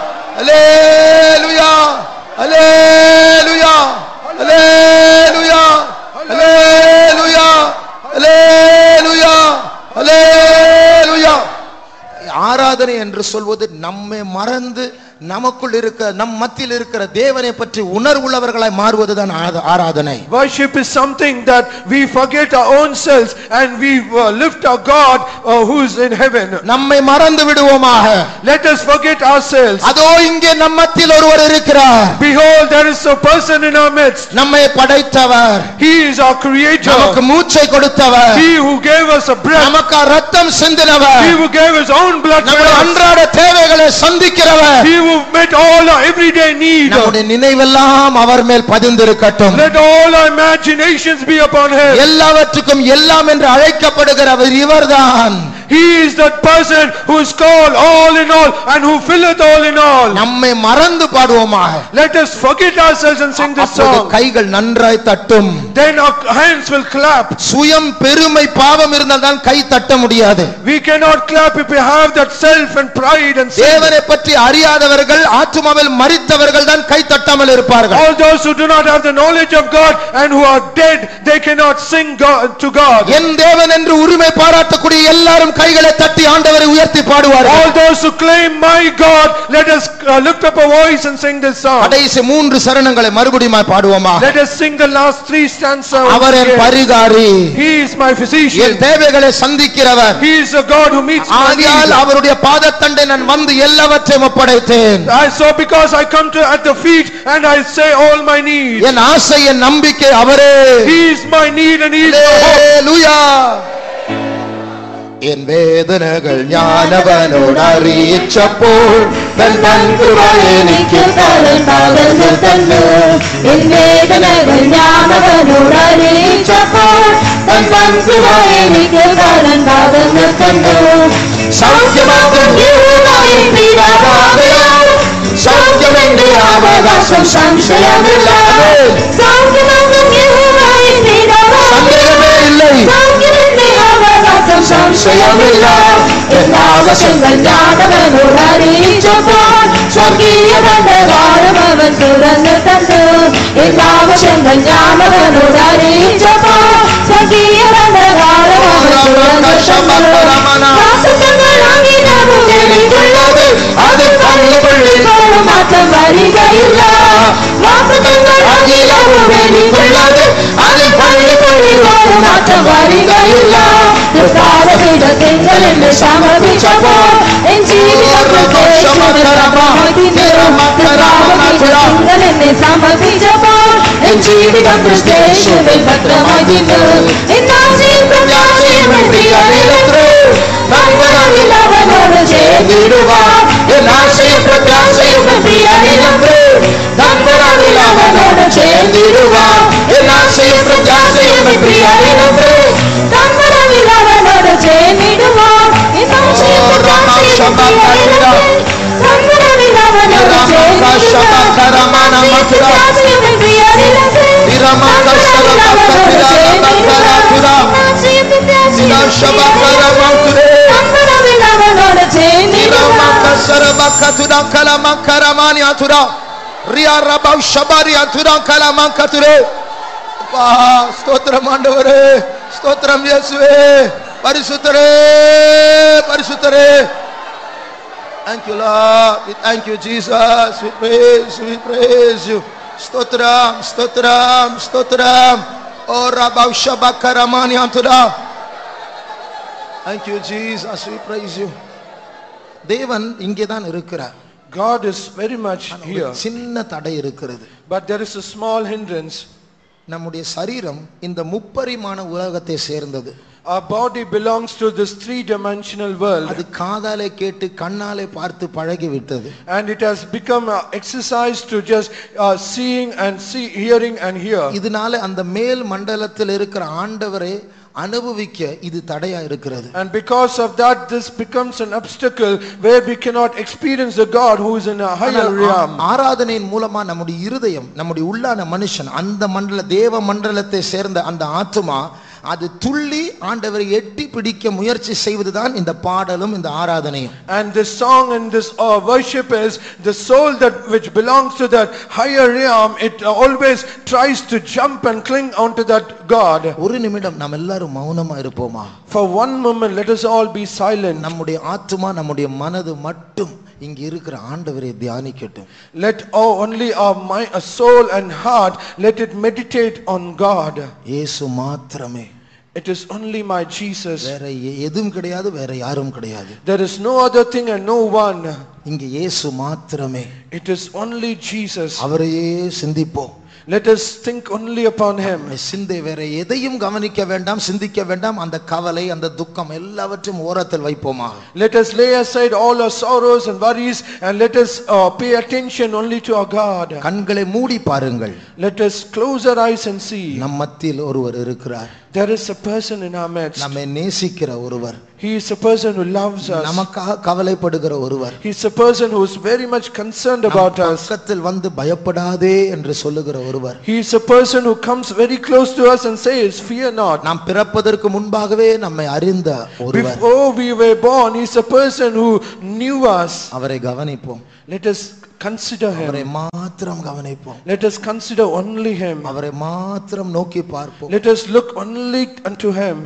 hallelujah, hallelujah, hallelujah, hallelujah, hallelujah, hallelujah. ஆராதனை என்று சொல்வது நம்மை மறந்து நமக்குள் இருக்க நம் மத்தியில் இருக்கிற தேவனை பற்றி உணர்வுள்ளவர்களாய் மாறுவதுதான் ஆராதனை. Worship is something that we forget our own selves and we uh, lift our God uh, who is in heaven. நம்மை மறந்து விடுவோமாக. Let us forget ourselves. அதோ இங்கே நம் மத்தியில் ஒருவர் இருக்கிறார். Behold, there is a person in our midst. நம்மை படைத்தவர். He is our creator. நமக்கு மூச்சை கொடுத்தவர். He who gave us a breath. நமக்கு இரத்தம் சிந்தினவர். He who gave his own blood. நம்முடைய அன்றாட தேவைகளை சந்திக்கிறவர். He who met all our everyday need. நம்முடைய நினைவெல்லாம் அவர் மேல் பதிந்திருக்கட்டும். Let all our imaginations be upon him. எல்லாவற்றுக்கும் எல்லாம் என்று அழைக்கப்படுகிறவர் இவர்தான். He is that person who is called all in all and who filleth all in all. நம்மை மறந்து பாடுவோமாக. Let us forget ourselves and sing this song. கைகள் நன்றாய் தட்டும். Then our hands will clap. சுயம் பெருமை பாவம் இருந்தால் தான் கை தட்ட முடியாது. We cannot clap if we have that self and pride and sin. தேவனை பற்றி அறியாதவர்கள் ஆத்துமாவில் மரித்தவர்கள் தான் கை தட்டாமல் இருப்பார்கள். All those who do not have the knowledge of God and who are dead, they cannot sing God, to God. என் தேவன் என்று உரிமை பாராட்டக்கூடிய எல்லாரும் கைகளை தட்டி ஆண்டவரை உயர்த்தி பாடுவார்கள். All those who claim my God, let us uh, lift up a voice and sing this song. கடைசி மூன்று சரணங்களை மறுபடியும் பாடுவோமா? Let us sing the last three stanzas. Our N பரிகாரி. He is my physician. என் தேவைகளை சந்திக்கிறவர். He is a God who meets my needs. ஆகையால் அவருடைய பாதத்தண்டை நான் வந்து எல்லாவற்றையும் ஒப்படைத்தேன். So because I come to at the feet and I say all my needs. என் ஆசை என் நம்பிக்கை அவரே. He is my need and he is my hope. ஹalleluya. என் வேதனைகள் ஞானவனோடு அறியிச்சப்போல் தன் பண்புவாய் எனக்கு பலன் பகர்ந்து தந்து. என் வேதனைகள் ஞானவனோடு அறியிச்சப்போல் தன் பண்புவாய் எனக்கு பலன் பகர்ந்து தந்து. சௌக்கியமாகும் யெகோவாவின் பிதாவாகையால் சௌக்கியமென்று அவகாசம் சம்சயமில்லை. சௌக்கியமாகும் யெகோவாவின் பிதாவாகையால் சந்தேகமே இல்லை. சௌக்கியமென்று அவகாசம் அதிசயமில்ல எல்லா வசங்கள் ஞானவனோடு அறிவிச்சபோல் சொர்க்கிய தண்டகாரம் அவன் துறந்து தந்து எல்லா வசங்கள் ஞானவனோடு அறிவிச்சபோல் சொர்க்கிய தண்டகாரம் அவன் துறந்து தந்து வாசகங்கள் ஆகினவும் வெளிக்குள்ளது அது பள்ளி பள்ளி போலும் மாற்றம் வருகையில்ல வாசகங்கள் ஆகினவும் வெளிக்குள்ளது அது பள்ளி பள்ளி போலும் மாற்றம் வருகையில்ல பீடத்தில் என்று சமர்ப்பிச்சபோல் என் ஜீவிதத்தில் என்னை சமர்ப்பிச்சபோல் என் ஜீவிதம் கிறிஸ்தேசுவில் பத்திரமாகின்று என் ஆசையும் பிரத்யாசையும் அவனோடு சேர்ந்திடுவார் என் ஆசையும் பிரத்யாசையும் அவனோடு சேர்ந்திடுவார் என் ஆசையும் பிரத்யாசையும் அவனோடு சேர்ந்திடுவார் என் ஆசையும் ஸ்தோத்திரம் ஆண்டவரே, ஸ்தோத்திரம் இயேசுவே, பரிசுத்தரே பரிசுத்தரே. Thank you Lord, we thank you Jesus, we praise we praise you. Stotram stotram stotram. Oh Rabba Shabakaramani Antuda. Thank you Jesus, we praise you. தேவன் இங்கே தான் இருக்கிறார். God is very much here. சின்ன தடை இருக்கிறது. But there is a small hindrance. நம்முடைய சரீரம் இந்த முப்பரிமாண உலகத்தை சேர்ந்தது. Our body belongs to this three dimensional world. அது காதாலே கேட்டு கண்ணாலே பார்த்து பழகி விட்டது. And it has become an exercise to just uh, seeing and see, hearing and hear. இதனால அந்த மேல் மண்டலத்தில் இருக்கிற ஆண்டவரை அனுபவிக்க இது தடையா இருக்கிறது. And because of that this becomes an obstacle where we cannot experience the God who is in a higher realm. ஆராதனையின் மூலமா நம்முடைய இருதயம், நம்முடைய உள்ளான மனுஷன் அந்த மண்டல தேவ மண்டலத்தை சேர்ந்த அந்த ஆத்துமா அது துள்ளி ஆண்டவரை எட்டி பிடிக்க முயற்சி செய்வதுதான் இந்த பாடலும் இந்த ஆராதனையும். And this song and this uh, worship is the soul that which belongs to that higher realm. It always tries to jump and cling onto that God. ஒரு நிமிடம் நாம் எல்லாரும் மௌனமா இருப்போமா? For one moment let us all be silent. நம்முடைய ஆத்துமா நம்முடைய மனது மட்டும் இங்க இருக்கிற ஆண்டவரை தியானிக்கட்டும். Let oh, only our mind, our soul and heart, let it meditate on God. இயேசு மாத்திரமே. It is only my Jesus. வேற எதுவும் கிடையாது, வேற யாரும் கிடையாது. There is no other thing and no one. இங்க இயேசு மாத்திரமே. It is only Jesus. அவரையே சிந்திப்போம். Let us think only upon him. சிந்தை வேற எதையும் கவனிக்க வேண்டாம், சிந்திக்க வேண்டாம். அந்த கவலை அந்த துக்கம் எல்லாவற்றையும் ஓரத்தில் வைப்போமா? Let us lay aside all our sorrows and worries and let us uh, pay attention only to our God. கண்களை மூடி பாருங்கள். Let us close our eyes and see. நம் மத்தியில் ஒருவர் இருக்கிறார். There is a person in our midst. நம்மை நேசிக்கிற ஒருவர். He is a person who loves us. நமக்காக கவலைப்படுகிற ஒருவர். He is a person who is very much concerned about us. பக்கத்தில் வந்து பயப்படாதே என்று சொல்லுகிற ஒருவர். He is a person who comes very close to us and says, fear not. நாம் பிறப்பதற்கு முன்பாகவே நம்மை அறிந்த ஒருவர். Before we were born, he is a person who knew us. அவரை கவனிப்போம். Let us consider him. அவரை மாத்திரம் கவனிப்போம். Let us consider only him. அவரை மாத்திரம் நோக்கி பார்ப்போம். Let us look only unto him.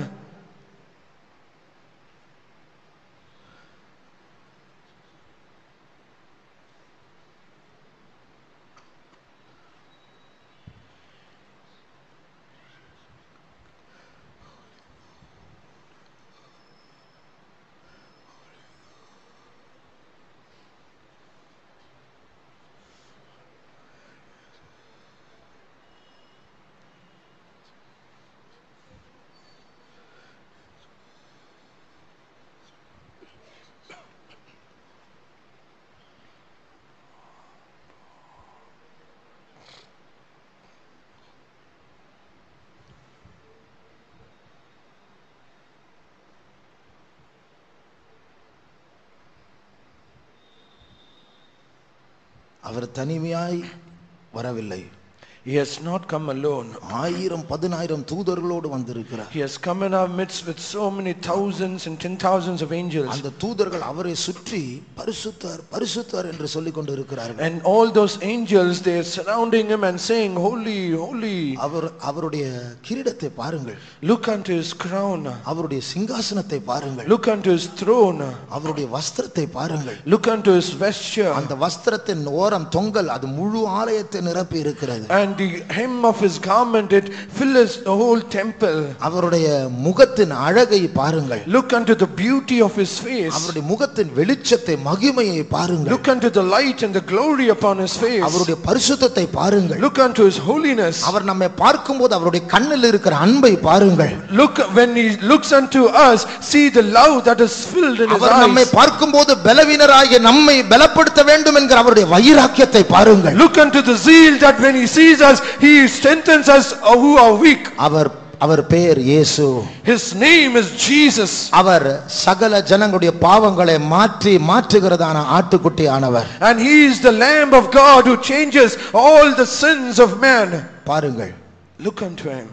அவர் தனிமையாய் வரவில்லை. He has not come alone. ஆயிரம் பதினாயிரம் தூதர்களோடு வந்திருக்கிறார். He has come in our midst with so many thousands and ten thousands of angels. அந்த தூதர்கள் அவரை சுற்றி பரிசுத்தர் பரிசுத்தர் என்று சொல்லிக் கொண்டு இருக்கிறார்கள். And all those angels, they are surrounding him and saying, holy, holy. அவர் அவருடைய கிரீடத்தை பாருங்கள். Look unto his crown. அவருடைய சிங்காசனத்தை பாருங்கள். Look unto his throne. அவருடைய வஸ்திரத்தை பாருங்கள். Look unto his vesture. அந்த வஸ்திரத்தின் ஓரம் தொங்கல் அது முழு ஆலயத்தை நிரப்பி இருக்கிறது. And the hem of his garment, it fills the whole temple. அவருடைய முகத்தின் அழகை பாருங்கள். Look unto the beauty of his face. அவருடைய முகத்தின் வெளிச்சத்தை மகிமையை பாருங்கள். Look unto the light and the glory upon his face. அவருடைய பரிசுத்தத்தை பாருங்கள். Look unto his holiness. அவர் நம்மை பார்க்கும்போது அவருடைய கண்ணில் இருக்கிற அன்பை பாருங்கள். Look, when he looks unto us, see the love that is filled in his அவர் நம்மை eyes. பார்க்கும்போது பலவீனராகிய நம்மை பலப்படுத்த வேண்டும் என்கிற அவருடைய வைராக்கியத்தை பாருங்கள். Look unto the zeal that when he sees us, he strengthens us who are weak. அவர் அவர் பெயர் இயேசு. His name is Jesus. அவர் சகல ஜனங்களுடைய பாவங்களை மாற்றி மாற்றுகிறதான ஆட்டுக்குட்டியானவர். And he is the Lamb of God who changes all the sins of man. பாருங்கள். Look unto him.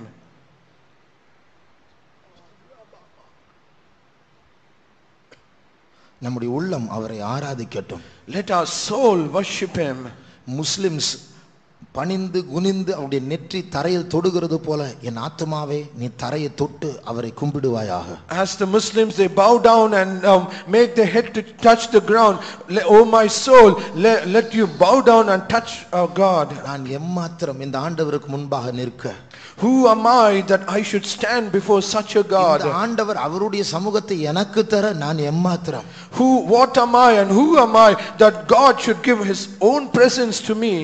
நம்முடைய உள்ளம் அவரை ஆராதிக்கட்டும். Let our soul worship him. Muslims பணிந்து குனிந்து அவருடைய நெற்றி தரையில் தொடுகிறது போல என் ஆத்துமாவே நீ தரையை தொட்டு அவரை கும்பிடுவாயாக. As the Muslims, they bow down and um, make their head to touch the ground. Oh my soul, let, let you bow down and touch our God. நான் எம்மாத்திரம் இந்த ஆண்டவருக்கு முன்பாக நிற்க. Who am I that I should stand before such a God? இந்த ஆண்டவர் அவருடைய சமூகத்தை எனக்கு தர நான் எம்மாத்திரம். Who, what am I and who am I that God should give his own presence to me?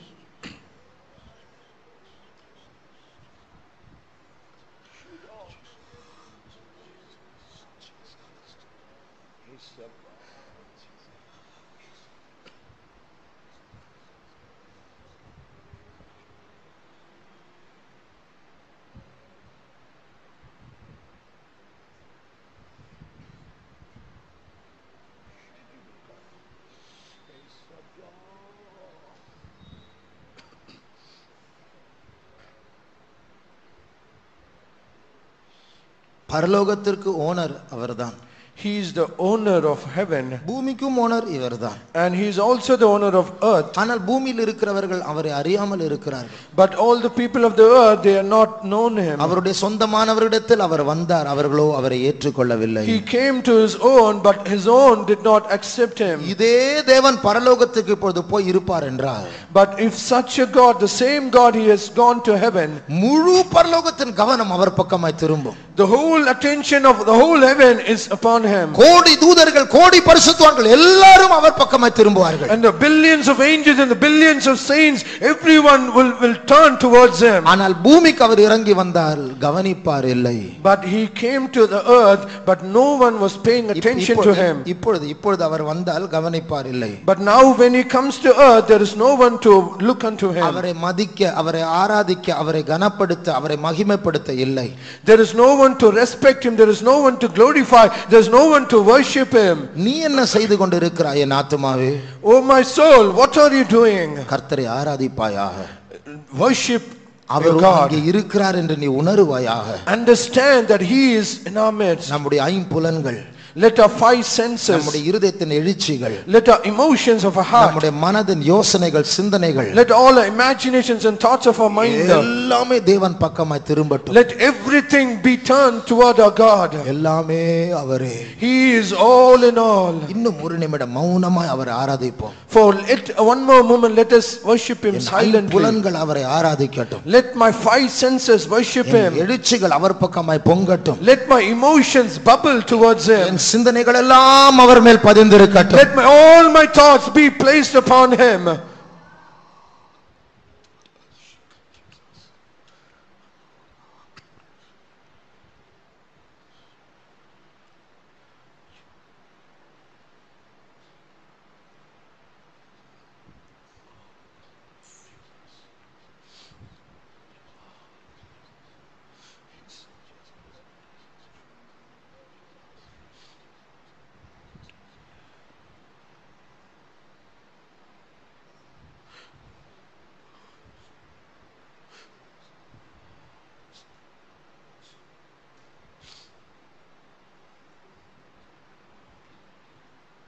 பரலோகத்திற்கு ஓனர் அவர்தான். He is the owner of heaven. பூமிக்கும் ஓனர் இவர்தான். And he is also the owner of earth. ஆனால் பூமியில் இருக்கிறவர்கள் அவரை அறியாமல் இருக்கிறார்கள். But all the people of the earth, they are not known him. அவருடைய சொந்தமானவரிடத்தில் அவர் வந்தார், அவர்களோ அவரை ஏற்றுக்கொள்ளவில்லை. He came to his own, but his own did not accept him. இதே தேவன் பரலோகத்துக்கு இப்பொழுது போய் இருப்பார் என்றால், But if such a God, the same God, he has gone to heaven, முழு பரலோகத்தின் கவனம் அவர் பக்கமாய் திரும்பும். the whole attention of the whole heaven is upon him. கோடி தூதர்கள் கோடி பரிசுத்தவான்கள் எல்லாரும் அவர் பக்கமாய் திரும்புவார்கள். And the billions of angels and the billions of saints, everyone will will turn towards him. ஆனால் பூமிக்கு அவர் இறங்கி வந்தால் கவனிப்பார் இல்லை. But he came to the earth, but no one was paying attention to him. இப்பொழுது இப்பொழுது அவர் வந்தால் கவனிப்பார் இல்லை. But now when he comes to earth, there is no one to look unto him. அவரை மதிக்க, அவரை ஆராதிக்க, அவரை கனப்படுத்த, அவரை மகிமைப்படுத்த இல்லை. There is no one to respect him, there is no one to glorify, there is no one to worship him. நீ என்ன செய்து கொண்டிருக்கிறாய் என் ஆத்துமாவே? Oh my soul, what are you doing? கர்த்தரை ஆராதிப்பாயாக. Worship அவர் God. அங்கே இருக்கிறார் என்று நீ உணருவாயாக. Understand that he is in our midst. நம்முடைய ஐம்புலன்கள், Let our five senses, நம்முடைய இருதயத்தின் எழுச்சிகள், let our emotions of our heart, நம்முடைய மனதின் யோசனைகள், சிந்தனைகள், let all our imaginations and thoughts of our mind, எல்லாமே தேவன் பக்கமாய் திரும்பட்டும். let everything be turned toward our God. எல்லாமே அவரே. He is all in all. இன்னும் ஒரு நிமிடம் மௌனமாய் அவரை ஆராதிப்போம். For let one more moment, let us worship him silently. புலன்கள் அவரை ஆராதிக்கட்டும். Let my five senses worship him. எழுச்சிகள் அவர் பக்கமாய் பொங்கட்டும். Let my emotions bubble towards him. சிந்தனைகள் எல்லாம் அவர் மேல் பதிந்திருக்கட்டும். Let my, all my thoughts be placed upon him.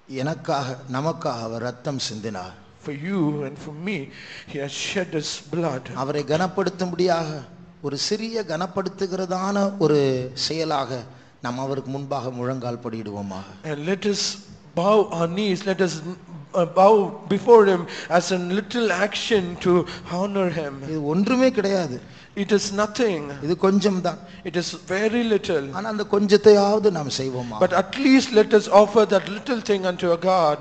எனக்காக நமக்காக அவர் ரத்தம் சிந்தினார். For you and for me he has shed his blood. அவரை கனப்படுத்தும்படியாக ஒரு சிறிய கனப்படுத்துகிறதான ஒரு செயலாக நாம் அவருக்கு முன்பாக முழங்கால் படியிடுவோமாக. And let us bow our knees, let us uh, bow before him as a little action to honor him. இது ஒன்றுமே கிடையாது. It is nothing. இது கொஞ்சம் தான். It is very little. ஆனா அந்த கொஞ்சத்தையாவது நாம் செய்வோமா. But at least let us offer that little thing unto our God.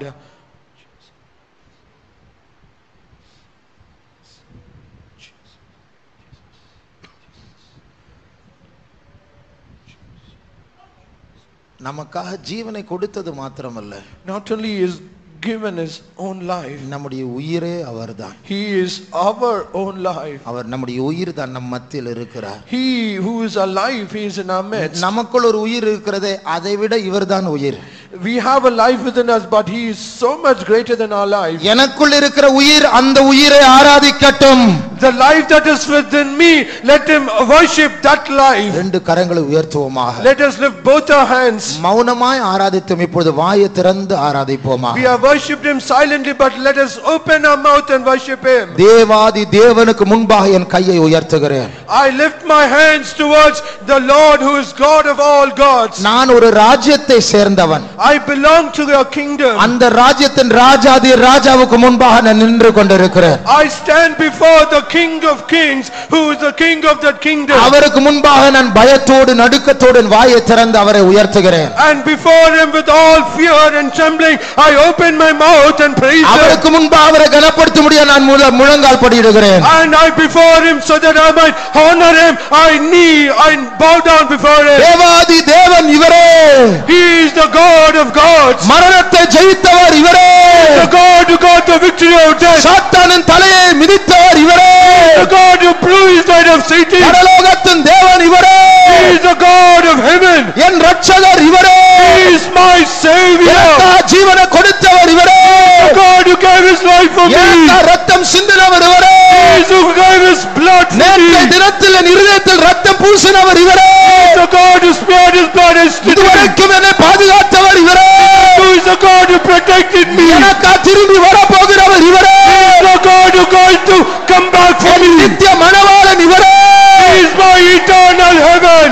நமக்காக ஜீவனை கொடுத்தது மாத்திரமல்ல, not only is given his own life, நம்முடைய உயிரே அவர்தான். he is our own life. அவர் நம்முடைய உயிர் தான் நம் மத்தியில் இருக்கிறார். He who is alive, he is in our midst. நமக்குள் ஒரு உயிர் இருக்கிறதே, அதை விட இவர்தான் உயிர். We have a life within us, but he is so much greater than our life. எனக்குள் இருக்கிற உயிர் அந்த உயிரை ஆராதிக்கட்டும். The life that is within me, let him worship that life. ரெண்டு கரங்களை உயர்த்துவோமாக. Let us lift both our hands. மௌனமாய் ஆராதித்தோம், இப்பொழுது வாயை திறந்து ஆராதிப்போமாக. We have worshipped him silently, but let us open our mouth and worship him. தேவாதி தேவனுக்கு முன்பாக என் கையை உயர்த்துகிறேன். I lift my hands towards the Lord who is God of all gods. நான் ஒரு ராஜ்யத்தை சேர்ந்தவன். I belong to your kingdom. அந்த ராஜ்யத்தின் ராஜாதி ராஜாவுக்கு முன்பாக நான் நின்று கொண்டிருக்கிறேன். I stand before the King of kings, who is the king of that kingdom. அவருக்கு முன்பாக நான் பயத்தோடு நடுக்கத்தோடு வாயை திறந்து அவரை உயர்த்துகிறேன். And before him with all fear and trembling I open my mouth and praise him. அவருக்கு முன்பாக அவரை கனப்படுத்தும்படியாக நான் முழங்கால் படியிடுகிறேன். And I before him so that I might honor him, I knee, I bow down before him. தேவாதி தேவன் இவரே. He is the God of gods. மரணத்தை ஜெயித்தவர் இவரே. The God who got the victory over death. சாத்தானின் தலையை மிதித்தவர் இவரே. The God who bruised the head of Satan. பரலோகத்தின் தேவன் இவரே. He is the God of heaven. என் ரட்சகர் இவரே. He is my savior. எனக்கு ஜீவனை கொடுத்தவர் இவரே. The God who gave his life for me. எனக்கு ரத்தம் சிந்தினவர் இவரே. He is who gave his blood for me. நேற்றைய தினத்தில் என் இதயத்தில் ரத்தம் பூசினவர் இவரே. The God who spared his blood is இதுவரைக்கும் என்னை பாதுகாத்தவர் இவரே. Who is the God who protected me. எனக்கு திரும்பி வரப்போகிறவர் இவரே. He is the God who going to come back for me. நித்திய மணவாளன் இவரே. He is my eternal heaven.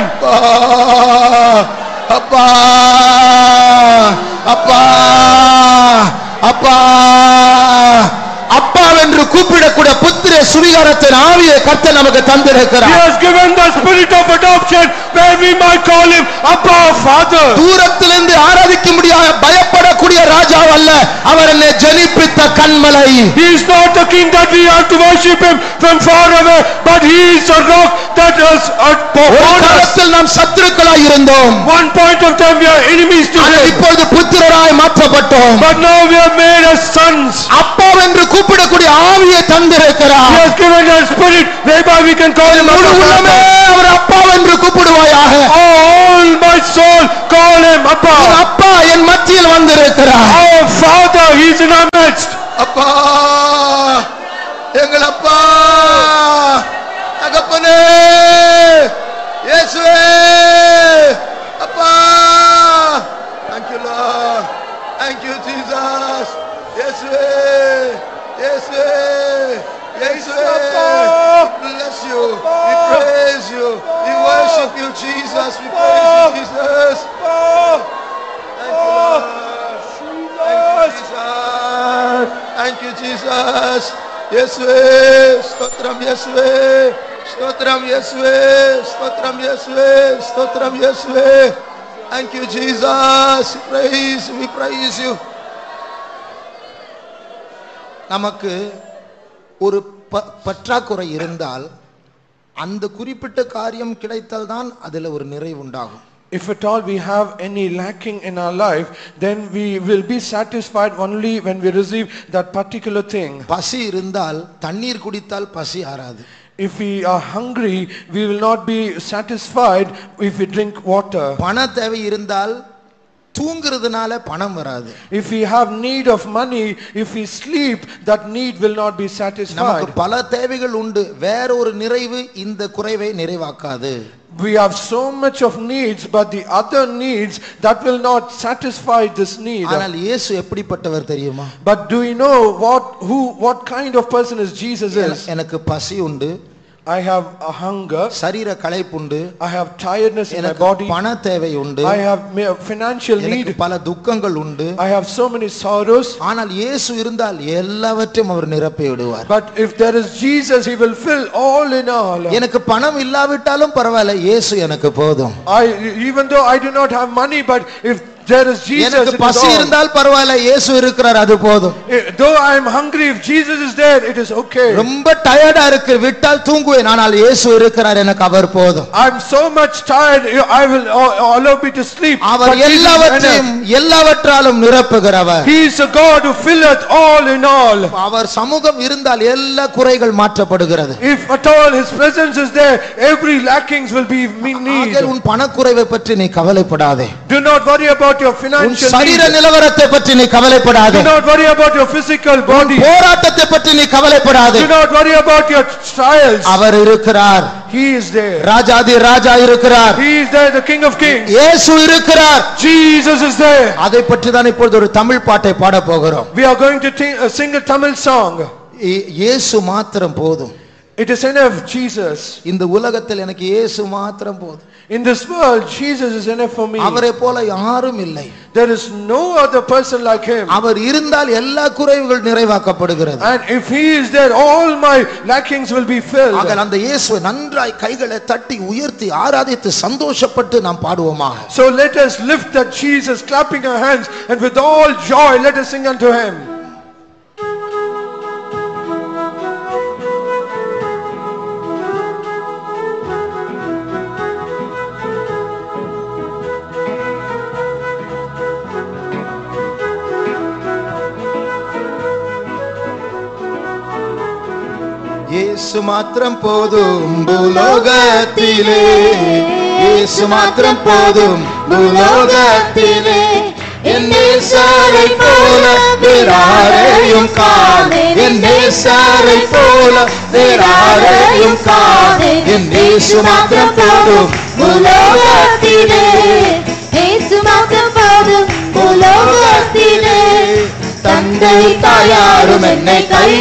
அப்பா அப்பா அப்பா அப்பா என்று கூப்பிடக்கூடிய புத்திர சுவிகாரத்தின் ஆவியை கர்த்தர் நமக்கு தந்திருக்கிறார். He has given the spirit of adoption where we might call him Abba Father. தூரத்திலிருந்து ஆராதிக்க முடியாத பயப்படக்கூடிய ராஜா அல்ல, அவர் என்னை ஜனிப்பித்த கன்மலை. He is not the king that we have to worship him from far away, but he is a rock that is upon us. நாம் சத்துருக்களாய் இருந்தோம். One point of time we are enemies to him. இப்பொழுது புத்திரராய் மாற்றப்பட்டோம். But now we are made as sons. அப்பா என்று கூப்பிடக்கூடிய ஆவியை தந்திருக்கிறார். He has given us spirit whereby we can call him Abba Father. அவர் அப்பா என்று கூப்பிடுவாயாக. All my soul call him Abba. அப்பா என் மத்தியில் வந்திருக்கிறார். Our Father, he is in our midst. அப்பா எங்கள் அப்பா தகப்பனே இயேசுவே அப்பா. Thank you Lord. Thank you Jesus. இயேசுவே இயேசுவே இயேசுவே. Bless you. We praise you. We worship you Jesus. We praise you Jesus. Thank you Lord. Thank you Jesus. இயேசுவே ஸ்தோத்திரம் இயேசுவே ஸ்தோத்திரம் இயேசுவே ஸ்தோத்திரம் இயேசுவே ஸ்தோத்திரம் இயேசுவே. Thank you Jesus. We praise you. We praise you. நமக்கு ஒரு பற்றாக்குறை இருந்தால் அந்த குறிப்பிட்ட காரியம் கிடைத்தால் தான் அதில் ஒரு நிறைவு உண்டாகும். If at all we have any lacking in our life, then we will be satisfied only when we receive that particular thing. பசி இருந்தால் தண்ணீர் குடித்தால் பசி ஆறாது. If we are hungry, we will not be satisfied if we drink water. பண தேவை இருந்தால் தூங்குறதுனால பணம் வராது. If we have need of money, if we sleep, that need will not be satisfied. நமக்கு பல தேவைகள் உண்டு, வேற ஒரு நிறைவு இந்த குறைவை நிறைவாக்காது. We have so much of needs, but the other needs that will not satisfy this need. ஆனால் இயேசு எப்படிப்பட்டவர் தெரியுமா? But do you know what who what kind of person is Jesus is? எனக்கு பசி உண்டு, I have a hunger, சரீர களைப்பு உண்டு, I have tiredness in my body, பண தேவை உண்டு, I have financial need, பல துக்கங்கள் உண்டு, I have so many sorrows. ஆனால் இயேசு இருந்தால் எல்லாவற்றையும் அவர் நிரப்பி விடுவார். But if there is Jesus, he will fill all in all. எனக்கு பணம் இல்லாவிட்டாலும் பரவாயில்லை, இயேசு எனக்கு போதும். I even though I do not have money, but if there is Jesus, எனக்கு பசி இருந்தால் பரவாயில்லை, இயேசு இருக்கிறார், அது போதும். Though I am hungry, if Jesus is there, it is okay. ரொம்ப டயர்டா இருக்கு, விட்டால் தூங்குவேன், ஆனால் இயேசு இருக்கிறார், எனக்கு அவர் போதும். I am so much tired, I will allow me to sleep. அவர் எல்லாவற்றையும் எல்லாவற்றாலும் நிரப்புகிறவர். He is a God who filleth all in all. அவர் சமூகம் இருந்தால் எல்லா குறைகள் மாற்றப்படுகிறது. If at all his presence is there, every lackings will be need. உன் பணக்குறைவை பற்றி நீ கவலைப்படாதே. Do not worry about your financial need. சரீர நிலவரத்தை பற்றி நீ கவலைப்படாதே. Do not worry about your physical body. போராட்டத்தை பற்றி நீ கவலைப்படாதே. Do not worry about your trials. அவர் இருக்கிறார். He is there. ராஜாதி ராஜா இருக்கிறார். He is there, the King of Kings. இயேசு இருக்கிறார். Jesus is there. அதை பற்றி தான் இப்பொழுது ஒரு தமிழ் பாட்டை பாட போகிறோம். We are going to sing a Tamil song. இயேசு மாத்திரம் போதும். It is enough, Jesus. இந்த உலகத்தில் எனக்கு இயேசு மாத்திரம் போதும். In this world, Jesus is enough for me. அவரை போல யாரும் இல்லை. There is no other person like him. அவர் இருந்தால் எல்லா குறைவுகள் நிறைவாக்கப்படுகிறது. And if he is there, all my lackings will be filled. ஆக அந்த இயேசுவை நன்றாய் கைகளை தட்டி உயர்த்தி ஆராதித்து சந்தோஷப்பட்டு நாம் பாடுவோமாக. So let us lift that Jesus, clapping our hands, and with all joy let us sing unto him. இயேசு மாத்திரம் போதும் பூலோகத்திலே, இயேசு மாத்திரம் போதும் பூலோகத்திலே, என் நேசரை போல வேறாரையும் காணேன், என் நேசரை போல வேறாரையும் காணேன், என் இயேசு மாத்திரம் போதும் பூலோகத்திலே, இயேசு மாத்திரம் போதும் பூலோகத்திலே, தந்தை தாயாரும் என்னை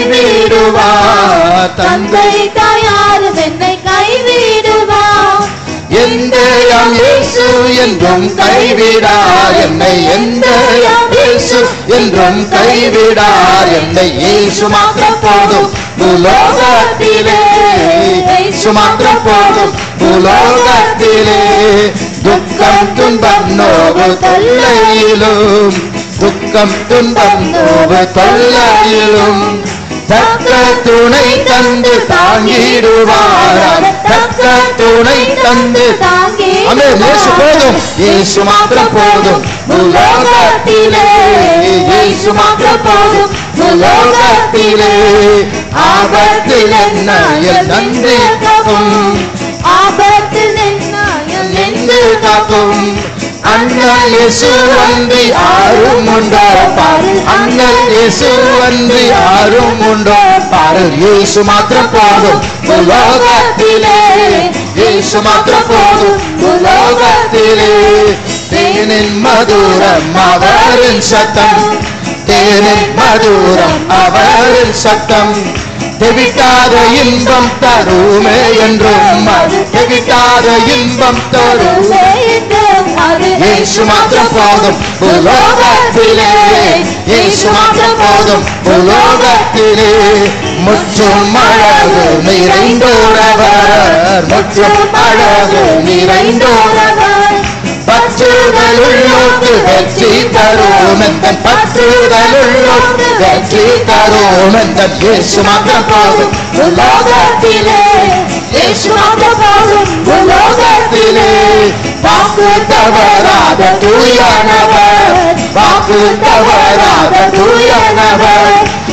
கைவிடுவார், தந்தை தாயாரும் என்னை கைவிடுவார், எந்த இயேசு என்றும் கைவிடார் என்னை, எந்த இயேசு என்றும் கைவிடார் என்னை, இயேசு மாத்திரம் போதும் பூலோகத்திலே, இயேசு மாத்திரம் போதும் பூலோகத்திலே, துக்கம் துன்பம் நோவு தொல்லையிலும், துக்கம் துன்பம் நோவு தொல்லையிலும் தக்க துணை தந்து தாங்கிடுவார், தக்க துணை தந்து தாங்கி. இயேசு போதும், இயேசு மாத்திரம் போதும் பூலோகத்திலே, இயேசு மாத்திரம் போதும் பூலோகத்திலே, ஆபத்தில் என்ன நன்றி காக்கும், ஆபத்தில் என்ன நெஞ்சு காக்கும், அண்ணல் இயேசு அன்றி யாரும் உண்டோ பாரு, அண்ணல் இயேசு அன்றி யாரும் உண்டோ பாரு, இயேசு மாத்திரம் போதும் பூலோகத்திலே, இயேசு மாத்திரம் போதும் பூலோகத்திலே, தேனின் மதுரம் அவரின் சத்தம், தேனின் மதுரம் அவரின் சத்தம், தெவிட்டாத இன்பம் தருமே என்றும், தெவிட்டாத இன்பம் தருமே என்றும், இயேசு மாத்திரம் போதும் பூலோகத்திலே, இயேசு மாத்திரம் போதும் பூலோகத்திலே, முற்றும் அழகு நிறைந்தோரவர், முற்றும் அழகு நிறைந்தோரவர், பற்றுதலுள்ளோர்க்கு வெற்றி தரும் எந்தன், பற்றுதலுள்ளோர்க்கு வெற்றி தரும் எந்தன், இயேசு மாத்திரம் போதும் பூலோகத்திலே, இயேசு மாத்திரம் போதும் பூலோகத்திலே, வாக்கு தவறாத தூயனவர், வாக்கு தவறாத தூயனவர், காக்க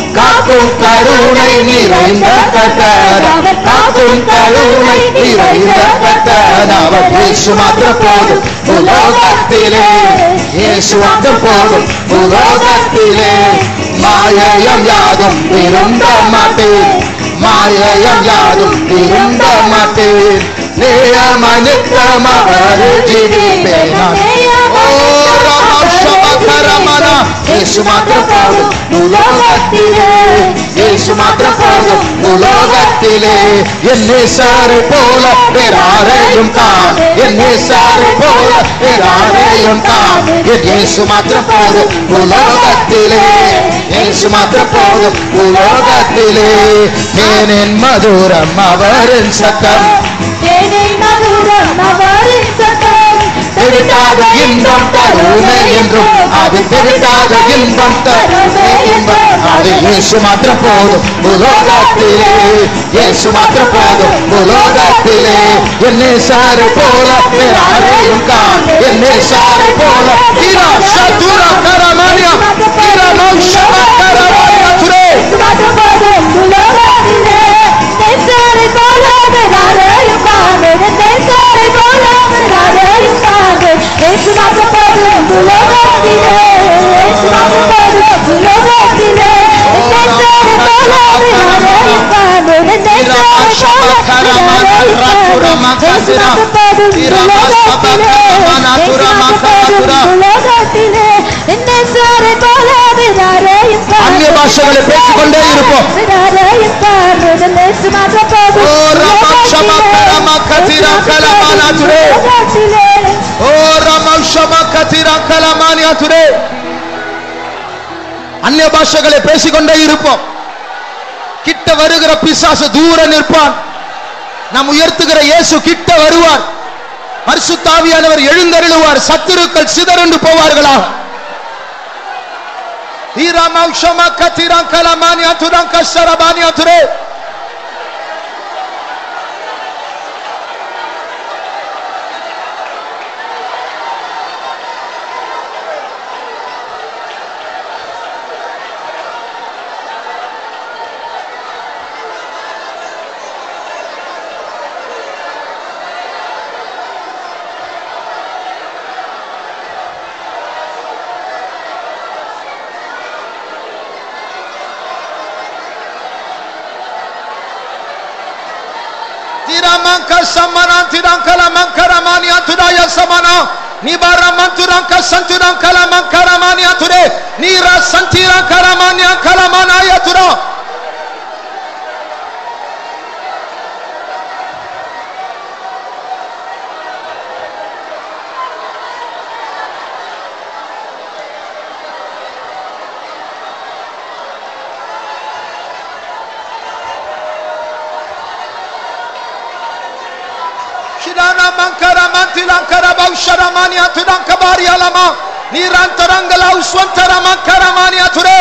காக்கும் கருணை நிறைந்த கர்த்தர், அவர் காக்கும் கருணை நிறைந்த கர்த்தர். அவர் இயேசு மாத்திரம் போதும் உலோகத்திலே, இயேசு மாத்திரம் போதும் உலோகத்திலே. மாயம் யாதும் விரும்ப மாட்டேன், மாயம் யாதும் விரும்ப மாட்டேன். நியமாய் நித்தமாக ஜீவிப்பேன் நான். ஓ ரமஷபகரமனா, இயேசு மாத்திரம் போதும் உலோகத்திலே, இயேசு மாத்திரம் போதும் உலோகத்திலே. என் நேசரை போல வேறாரையும் காண், என் நேசரை போல வேறாரையும் காண். என் இயேசு மாத்திரம் போதும் உலோகத்திலே, இயேசு மாத்திரம் போதும் உலோகத்திலே. தேனின் மதுரம் அவரின் சத்தம், தேனின் மதுரம் அவரின் சத்தம். தெரியாத இன்பம் தருமே என்றும், அது தெரியாத இன்பம் தருமே இன்பம். அது இயேசு மாத்திரம் போதும் உலோகத்திலே, இயேசு மாத்திரம் போதும் உலோகத்திலே. என்னை சாரை போல யாரையும் காண், என்னை சாரை போல தீரா சதுரா கரமானியா தீரா மௌஷப கரமானியா துரே உலோகத்திலே நெஞ்சாரை போல யாரையும் காண், நெஞ்சாரை போல யாரையும் காண். இயேசு மாத்திரம் போதும் உலோகத்திலே, இயேசு மாத்திரம் போதும் உலோகத்திலே. நெஞ்சாரை போல யாரையும் காண், நெஞ்சாரை போல யாரையும் காண். இயேசு மாத்திரம் போதும் உலோகத்திலே, நெஞ்சாரை போல யாரையும் காண். அந்நிய பாஷைகளை பேசிக்கொண்டே இருப்போம். ஓ ரமஷப கரமா கதிரா கலமானா துரே, ஓ ரமஷப கதிரா கலமானியா துரே. அந்நிய பாஷைகளை பேசிக்கொண்டே இருப்போம். கிட்ட வருகிற பிசாசு தூர நிற்பான். நாம் உயர்த்துகிற இயேசு கிட்ட வருவார். பரிசுத்த ஆவியானவர் எழுந்தருளுவார். சத்துருக்கள் சிதறண்டு போவார்களாக. ஈராமௌஷமா கதிரா கலமானியா துரங்க சரபானியா துரே. Tiramangka samana tirankala mankara mania tudaya samana nibara manturanka santurankala mankara mania ture nira santirankala mania kalamana yatura. Shirana mankara mantilankara baushara mania tudankabari alama nirantarangala uswantara mankara mania ture.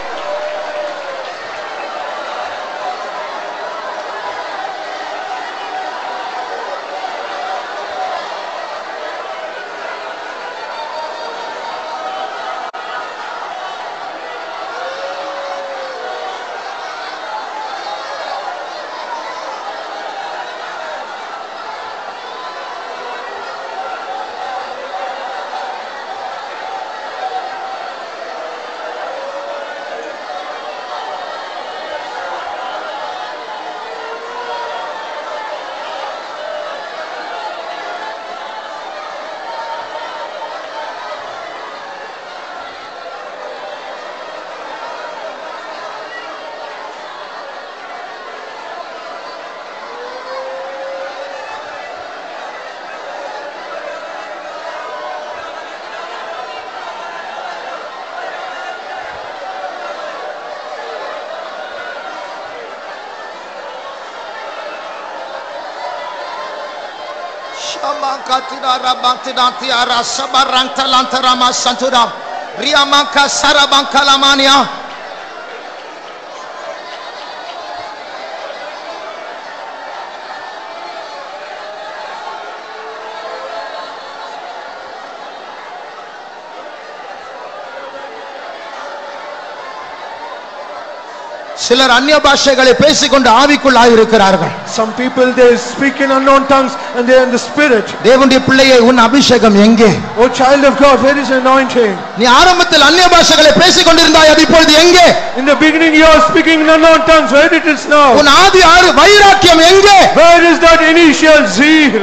Shabankatira rabantidanti ara sabarantalantarama santuram riamanka sarabankalamania. சிலர் அந்நிய பாஷைகளை பேசிக்கொண்டு ஆவிக்குள் ஆயிருக்கிறார்கள். Some people they speak in unknown tongues and they are in the spirit. தேவனுடைய பிள்ளையே உன் அபிஷேகம் எங்கே? Oh child of God, where is anointing? நீ ஆரம்பத்தில் அந்நிய பாஷைகளை பேசிக்கொண்டிருந்தாய், அது இப்பொழுது எங்கே? In the beginning you are speaking in unknown tongues, where it is now? உன் ஆதி ஆறு வைராக்கியம் எங்கே? Where is that initial zeal?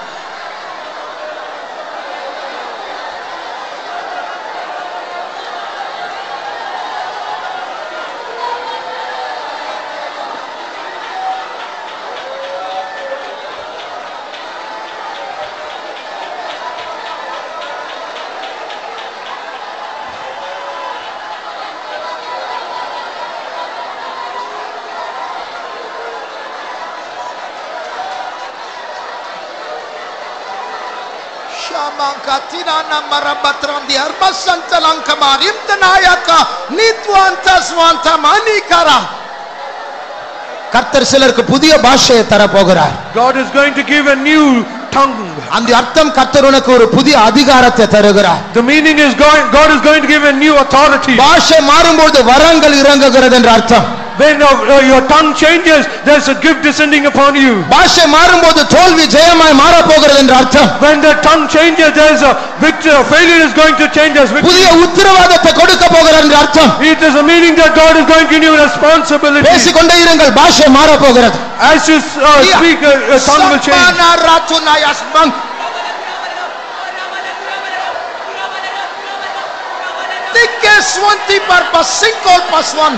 Katirana marabatrandi arbasantalankamar imtanayaka nitwanta swanta manikara. கர்த்தர் சிலருக்கு புதிய பாஷையை தர போகிறார். God is going to give a new tongue. அந்த அர்த்தம் கர்த்தர் உனக்கு ஒரு புதிய அதிகாரத்தை தருகிறார். The meaning is God, God is going to give a new authority. பாஷை மாறும்போது வரங்கள் இறங்குகிறது என்ற அர்த்தம். When uh, your tongue changes, there's a gift descending upon you. பாஷை மாறும்போது தோல்வி ஜெயமாய் மாற போகிறது என்ற அர்த்தம். When the tongue changes, there's a victory. Failure is going to change as victory. புதிய உத்தரவாதத்தை கொடுக்க போகிறார் என்ற அர்த்தம். It is a meaning that God is going to give you responsibility. பேசிக்கொண்டே இருங்கள், பாஷை மாற போகிறது. As you uh, speak, a uh, tongue will change. Swanti purpose single plus one.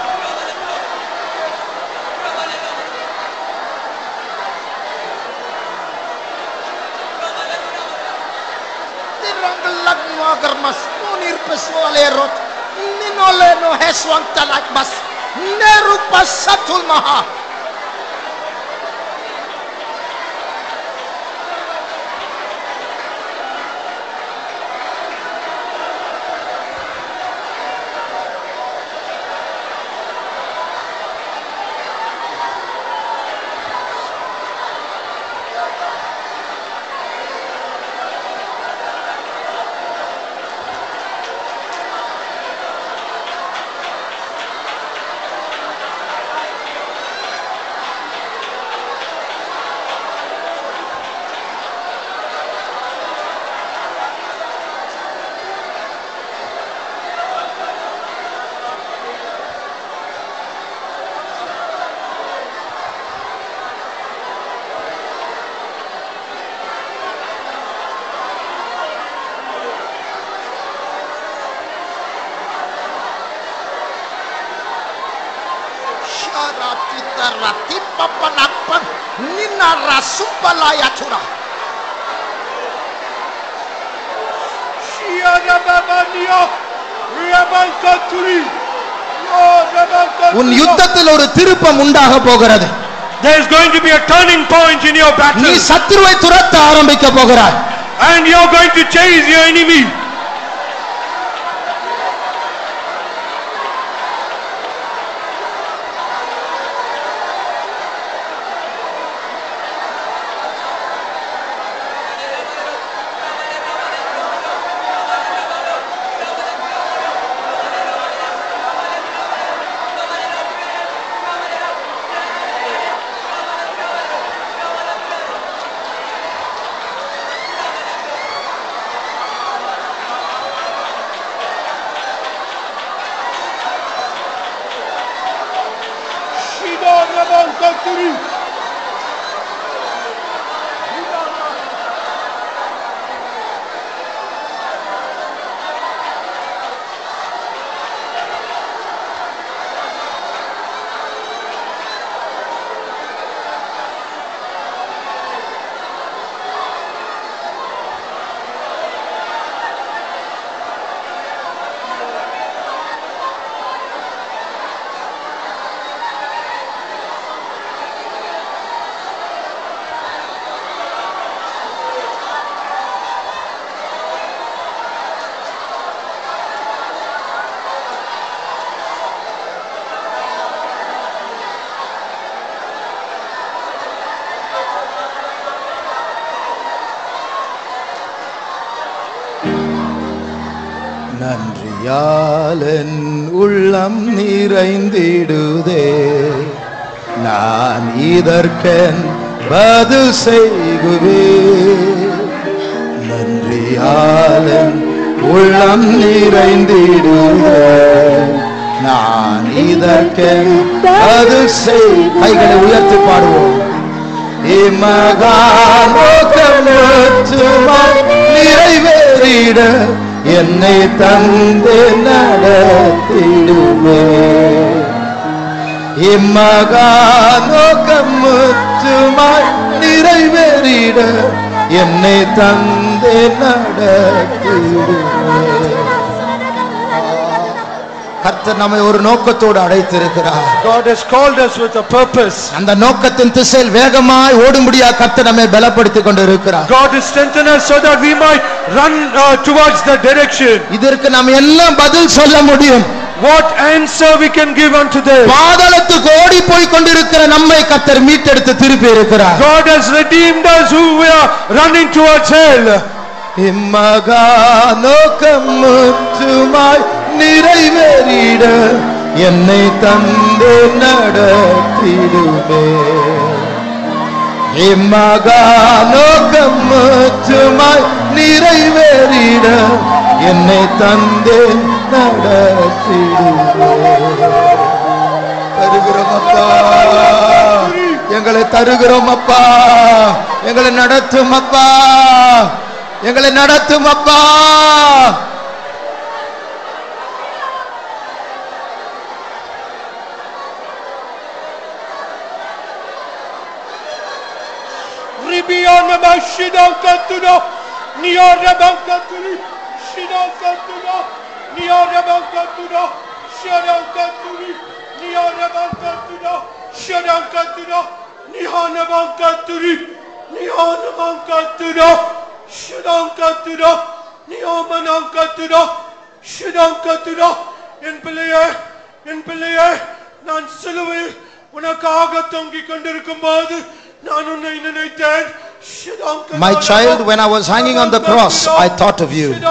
Tirang lagno agar mas munir peswale rot ninole no heswang talak bas nerupa satul maha. Rati papanapan nina rasupalaya tura. Shiana babanio, riabankaturi. உன் யுத்தத்தில் ஒரு திருப்பம் உண்டாக போகிறது. There is going to be a turning point in your battle. நீ சத்துருவை துரத்த ஆரம்பிக்க போகிறாய். And you are going to chase your enemy. நன்றியாலன் உள்ளம் நிறைந்திடுதே நான் இதற்கென் பதில் செய்குவேன் நன்றியாலன் உள்ளம் நிறைந்திடுதே நான் இதற்கென் பதில் செய் கைகளை உயர்த்தி பாடுவோம் இம்மகானோக்கமுற்றுமாய் நிறைவேறிட என்னை தந்து நடத்திடுவே இம்மகானோக்கமுற்றுமாய் நிறைவேறிட என்னை தந்து நடத்திடுவே கர்த்தர் நம்மை ஒரு நோக்கத்தோடு அழைத்திருக்கிறார். God has called us with a purpose. அந்த நோக்கத்தின் திசையில் வேகமாய் ஓடும்படியா கர்த்தர் நம்மை பலப்படுத்திக் கொண்டிருக்கிறார். God has strengthened us so that we might run uh, towards that direction. இதற்கு நாம் எல்லாம் பதில் சொல்ல முடியும். What answer we can give unto them? பாதாளத்துக்கு ஓடி போய் கொண்டிருக்கிற நம்மை கர்த்தர் மீட்டெடுத்து திருப்பி இருக்கிறார். God has redeemed us who were running towards hell. இம்மகா நோக்கமுற்றுமாய் நிறைவேறிட என்னை தந்து நடத்திடுவே இம்மகா நோக்கமுற்றுமாய் நிறைவேறிட என்னை தந்து நடத்திடுவே தருகிறோம் அப்பா எங்களை தருகிறோம் அப்பா எங்களை நடத்தும் அப்பா எங்களை நடத்தும் அப்பா Ribiana Mashida Katuna Niara Bankaturi Shida Katuna Niara Bankatuna Shada Katuri Niara Bankatuna Shada Katuna Nihana Bankaturi Nihana Bankatuna Shada Katuna Nihana Katuna Shada Katuna என் பிள்ளையே என் பிள்ளையே நான் சிலுவையில் உனக்காக தொங்கிக் கொண்டிருக்கும் போது My child, when I was hanging on the cross, I thought of you.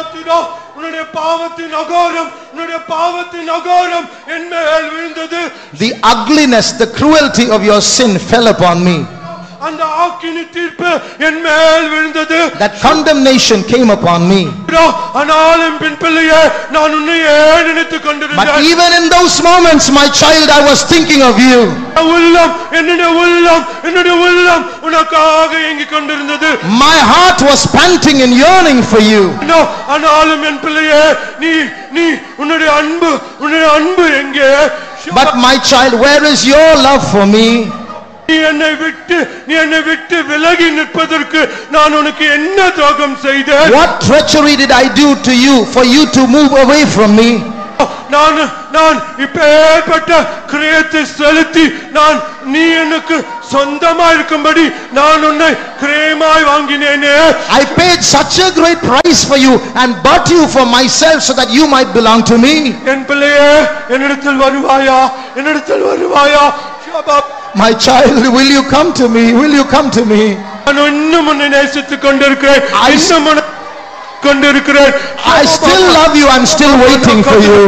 The ugliness, the cruelty of your sin fell upon me. That condemnation came upon me. But even in those moments, my child, I was thinking of you. My heart was panting and yearning for you. But my child, where is your love for me? What treachery did I do to you for you to move away from me? நான் நான் இப்பேற்பட்ட கிரியத்தை செலுத்தி நான் நீ எனக்கு சொந்தமா இருக்கும்படி நான் உன்னை கிரயமாய் வாங்கினேனே. I paid such a great price for you and bought you for myself so that you might belong to me. என் பிள்ளையே என்னிடத்தில் வருவாயா என்னிடத்தில் வருவாயா? My child, will you come to me? Will you come to me? நான் இன்னும் உன்னை நேசித்துக் கொண்டிருக்கிறேன். இன்னும் I still love you. I'm still waiting for you.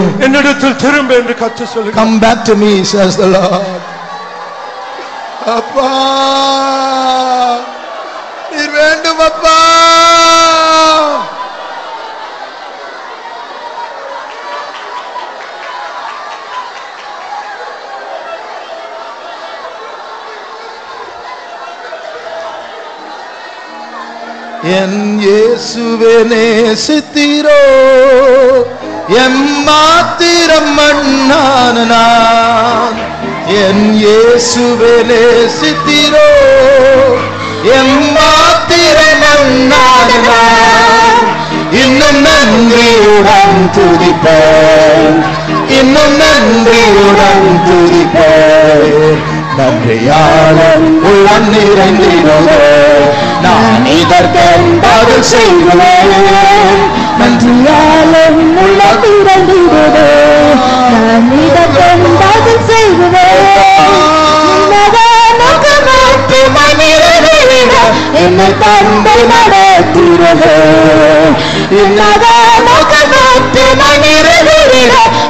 Come back to me, says the Lord. Appa, நீர் வேண்டும் அப்பா. என் இயேசுவே நேசித்தீரோ எம்மாத்திரம் மண்ணான நான் என் இயேசுவே நேசித்தீரோ எம்மாத்திரம் மண்ணான நான் இன்னும் நன்றியுடன் துதிப்பேன் இன்னும் நன்றியுடன் துதிப்பேன் நன்றியாளன் உள்ளம் நிறைந்திடுவே நான் இதற்கென் பதில் செய்வேன் நன்றியாளன் உள்ளம் நிறைந்திடுவே நான் இதற்கென் பதில் செய்வேன் என்னை தந்தை நடத்திடுவே என்னதான் முகமாற்றி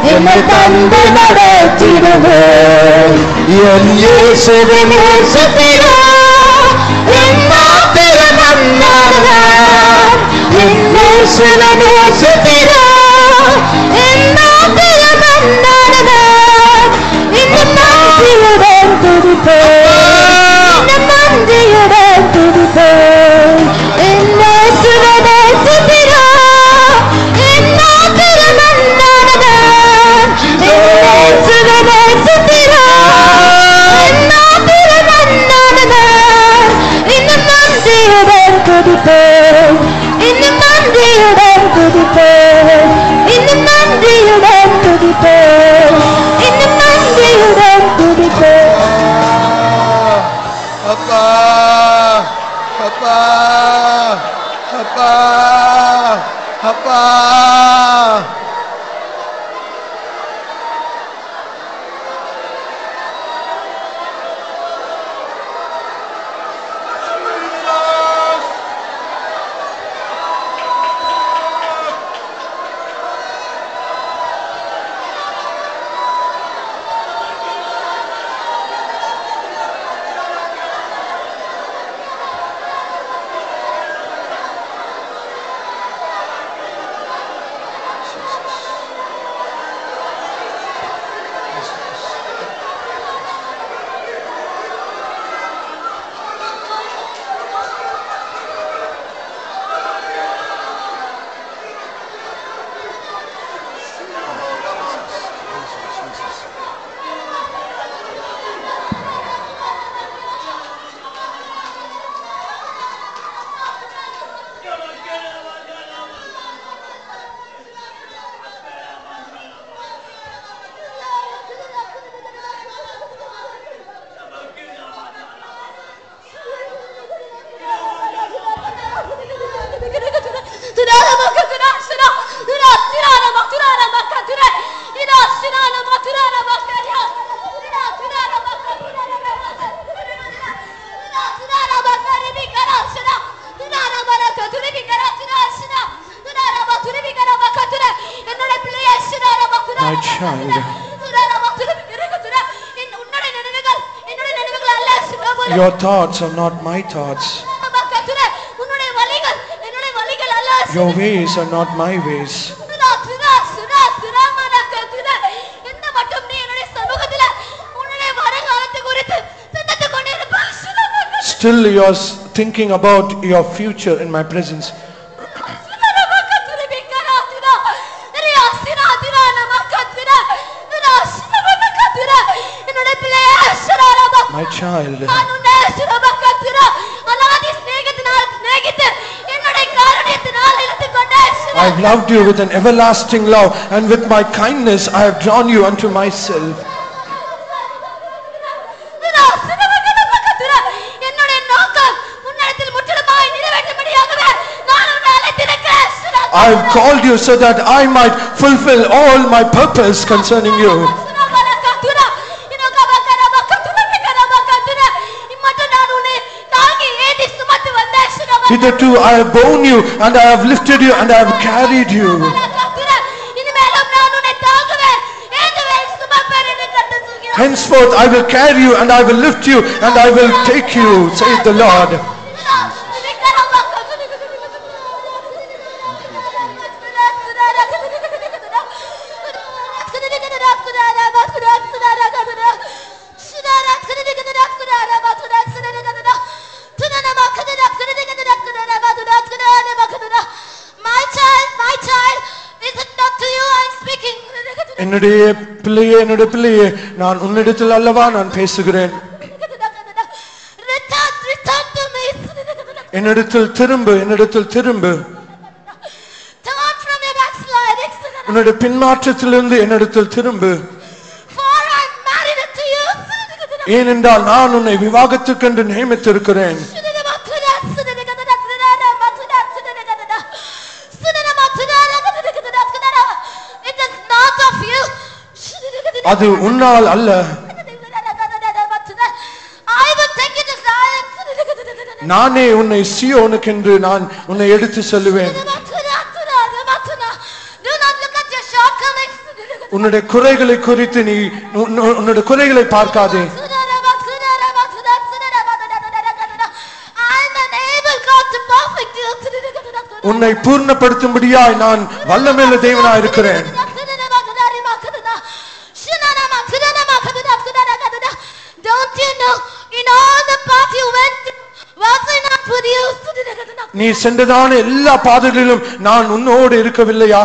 என்னை தந்து நடத்திடுவேன். என் இயேசுவை நேசிக்கிறேன். என் மாத்திரம் அண்ணாதான். என் இயேசுவை நேசிக்கிறேன். என் மாத்திரம் அண்ணாதான். இன்னும் நன்றியுடன் துதிப்பேன். இன்னும் நன்றியுடன் துதிப்பேன். என் இயேசுவை நேசிக்கிறேன். என் மாத்திரம் அண்ணாதான். என் இயேசுவை நேசிக்கிறேன். என் மாத்திரம் அண்ணாதான். இன்னும் நன்றியுடன் துதிப்பேன். இன்னும் நன்றியுடன் துதிப்பேன். இன்னும் நன்றியுடன் துதிப்பேன். இன்னும் நன்றியுடன் துதிப்பேன். அப்பா அப்பா அப்பா அப்பா My child, your thoughts are not my thoughts. Your ways are not my ways. Still you are thinking about your future in my presence. My child, I have loved you with an everlasting love, and with my kindness I have drawn you unto myself. I have called you so that I might fulfill all my purpose concerning you. Hitherto I have borne you, and I have lifted you, and I have carried you. Henceforth I will carry you, and I will lift you, and I will take you, saith the Lord. என்னுடைய பிள்ளையே என்னுடைய பிள்ளையே நான் உன்னிடத்தில் அல்லவா நான் பேசுகிறேன். என்னிடத்தில் திரும்பு, என்னிடத்தில் திரும்பு. உன்னுடைய பின்மாற்றத்திலிருந்து என்னிடத்தில் திரும்பு. ஏனென்றால் நான் உன்னை விவாகத்துக்கென்று நியமித்திருக்கிறேன். அது உன்னால் அல்ல. நானே உன்னை சீயோனுக்கென்று நான் உன்னை எடுத்து செல்லுவேன். உன்னுடைய குறைகளை குறித்து நீ உன்னுடைய குறைகளை பார்க்காதே. உன்னை பூர்ணப்படுத்தும்படியாய் நான் வல்லமையுள்ள தேவனாய் இருக்கிறேன். Don't you know in all the path you went was I not with you? நீ சென்றதான எல்லா பாதைகளிலும் நான் உன்னோடு இருக்கவில்லையா?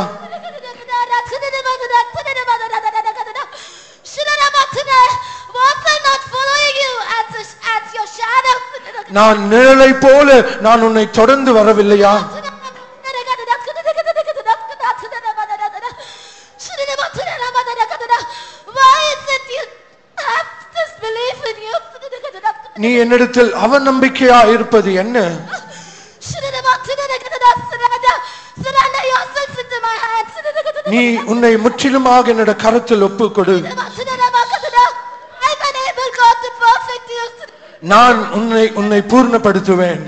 Was I not following you as as your shadow? நான் நிழலை போல நான் உன்னை தொடர்ந்து வரவில்லையா? Why is it you have this belief in you? நீ என்னிடத்தில் அவநம்பிக்கையா இருப்பது என்ன? நீ உன்னை முற்றிலுமாக என்னோட கரத்தில் ஒப்புக்கொடு. நான் உன்னை உன்னை பூர்ணப்படுத்துவேன்.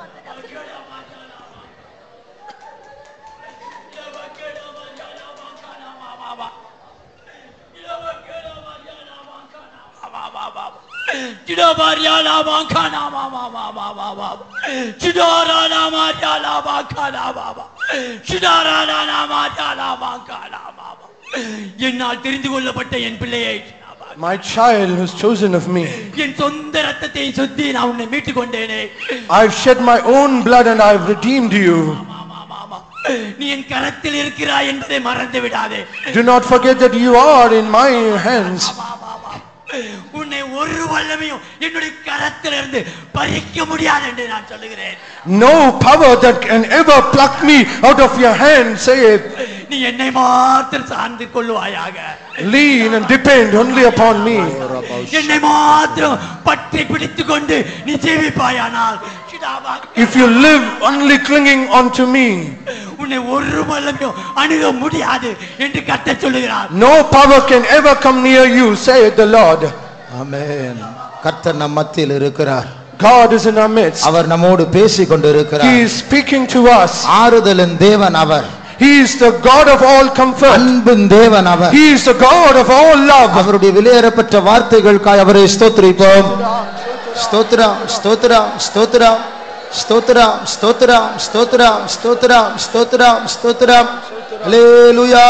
என்னால் தெரிந்து கொள்ளப்பட்ட என் பிள்ளையை, my child was chosen of me. என் சொந்த இரத்தத்தை சுத்தி நான் உன்னை மீட்டுக் கொண்டேனே. I've shed my own blood and I've redeemed you. நீ என் கரத்தில் இருக்கிறாய் என்பதை மறந்து விடாதே. Do not forget that you are in my hands. உன்னை ஒரு வல்லமையும் என்னுடைய கரத்திலிருந்து பறிக்க முடியாது என்று நான் சொல்லுகிறேன். No power that can ever pluck me out of your hand, say it. நீ என்னை மாத்திரம் சார்ந்து கொள்வாயாக. Lean and depend only upon me. என்னை மாத்திரம் பற்றி பிடித்துக் கொண்டு நீ ஜீவிப்பாயானால், if you live only clinging onto me, உன்னை ஒரு வல்லமையும் அணுக முடியாது என்று கர்த்தர் சொல்லுகிறார். No power can ever come near you, say the Lord. Amen. கர்த்தர் நம் மத்தியில் இருக்கிறார். God is in our midst. அவர் நம்மோடு பேசிக் கொண்டிருக்கிறார். He is speaking to us. ஆறுதலின் தேவன் அவர். He is the God of all comfort. அன்பின் தேவன் அவர். He is the God of all love. அவருடைய விலையேறப்பட்ட வார்த்தைகளுக்காய் அவரை ஸ்தோத்திரிப்போம். ஸ்தோத்திரம் ஸ்தோத்திரம் ஸ்தோத்திரம் ஸ்தோத்திரம் ஸ்தோத்திரம் ஸ்தோத்திரம் ஸ்தோத்திரம் ஸ்தோத்திரம் ஸ்தோத்திரம். ஹல்லேலூயா.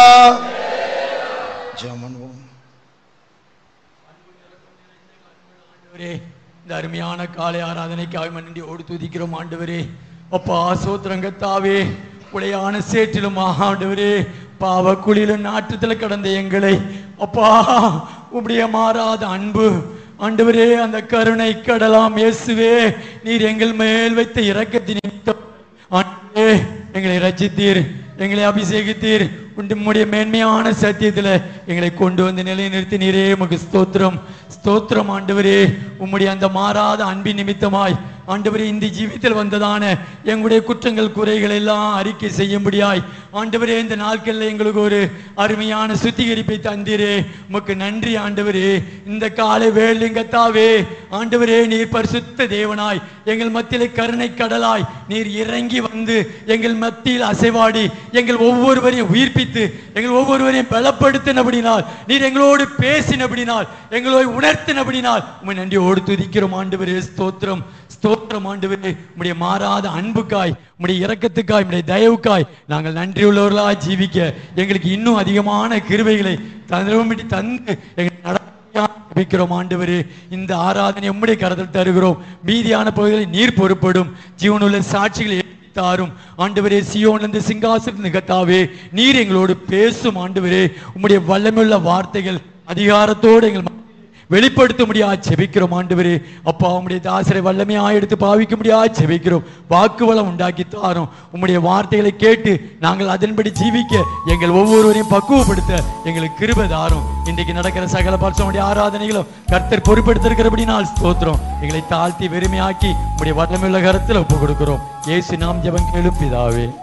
இந்த அருமையான காலை ஆராதனைக்காக நன்றி ஓடு துதிக்கிறோம் ஆண்டவரே. அப்பா சோத்திரங்கத்தாவே, உடையான சேற்றிலும் ஆண்டவரே, பாவ குழியிலும் நாட்டத்தில் கடந்த எங்களை அப்பா உடைய மாறாத அன்பு ஆண்டவரே, அந்த கருணை கடலாம் இயேசுவே, நீர் எங்கள் மேல் வைத்த இரக்கத்தின் நிமித்தம் ஆண்டவரே எங்களை ரட்சித்தீர், எங்களை அபிஷேகித்தீர். உம்முடைய மேன்மையான சத்தியத்தில் எங்களை கொண்டு வந்து நிலைநிறுத்தினீரே, உமக்கு ஸ்தோத்திரம் ஸ்தோத்திரம் ஆண்டவரே. உம்முடைய அந்த மாறாத அன்பின் நிமித்தமாய் ஆண்டவரே இந்த ஜீவித்தில் வந்ததான எங்களுடைய குற்றங்கள் குறைகள் எல்லாம் அறிக்கை செய்யும்படியாய் ஆண்டவரே இந்த நாட்களில் எங்களுக்கு ஒரு அருமையான சுத்திகரிப்பை தந்தீரே, உமக்கு நன்றி ஆண்டவரே. இந்த காலை வேளுங்கத்தாவே ஆண்டவரே, நீர் பரிசுத்த தேவனாய் எங்கள் மத்தியிலே கருணை கடலாய் நீர் இறங்கி வந்து எங்கள் மத்தியில் அசைவாடி எங்கள் ஒவ்வொருவரையும் உயிர்ப்பித்து எங்கள் ஒவ்வொருவரையும் பலப்படுத்தினபடினால், நீர் எங்களோடு பேசினபடினால், எங்களோடு உணர்த்தினபடினால் உம்மை நன்றியோடு துதிக்கிறோம் ஆண்டவரே. ஸ்தோத்திரம் ஸ்தோத்திரம் ஆண்டவரே. உம்முடைய மாறாத அன்புக்காய், உம்முடைய இரக்கத்துக்காய், உம்முடைய தயவுக்காய் நாங்கள் நன்றியுள்ளவர்களாய் ஜீவிக்க எங்களுக்கு இன்னும் அதிகமான கிருபைகளை தந்து தந்து எங்களை ஆண்டவரே. இந்த ஆராதனை உம்முடைய கரத்தில் தருகிறோம். மீதியான பகுதிகளை நீர் பொறுப்படும் ஜீவனுள்ள சாட்சிகளை தாரும் ஆண்டவரே. சியோனிலிருந்து சிங்காசனத்தின் கர்த்தாவே, நீர் எங்களோடு பேசும் ஆண்டவரே. உம்முடைய வல்லமையுள்ள வார்த்தைகள் அதிகாரத்தோடு எங்கள் வெளிப்படுத்த முடியாது செபிக்கிறோம் ஆண்டவரே. அப்பா உம்முடைய தாசரை வல்லமையாக எடுத்து பாவிக்க முடியாது செபிக்கிறோம். வாக்கு வளம் உண்டாக்கி தாரும். உம்முடைய வார்த்தைகளை கேட்டு நாங்கள் அதன்படி ஜீவிக்க எங்கள் ஒவ்வொருவரையும் பக்குவப்படுத்த எங்களுக்கு கிருபை தாரும். இன்றைக்கு நடக்கிற சகல பரிசுத்தமுடைய ஆராதனைகளும் கர்த்தர் பொறுப்பெடுத்திருக்கிறபடினால் ஸ்தோத்திரம். எங்களை தாழ்த்தி வெறுமையாக்கி உம்முடைய வல்லமையுள்ள கரத்தில் ஒப்புக் கொடுக்கிறோம். இயேசு நாம் ஜெபம் கேளும் பிதாவே.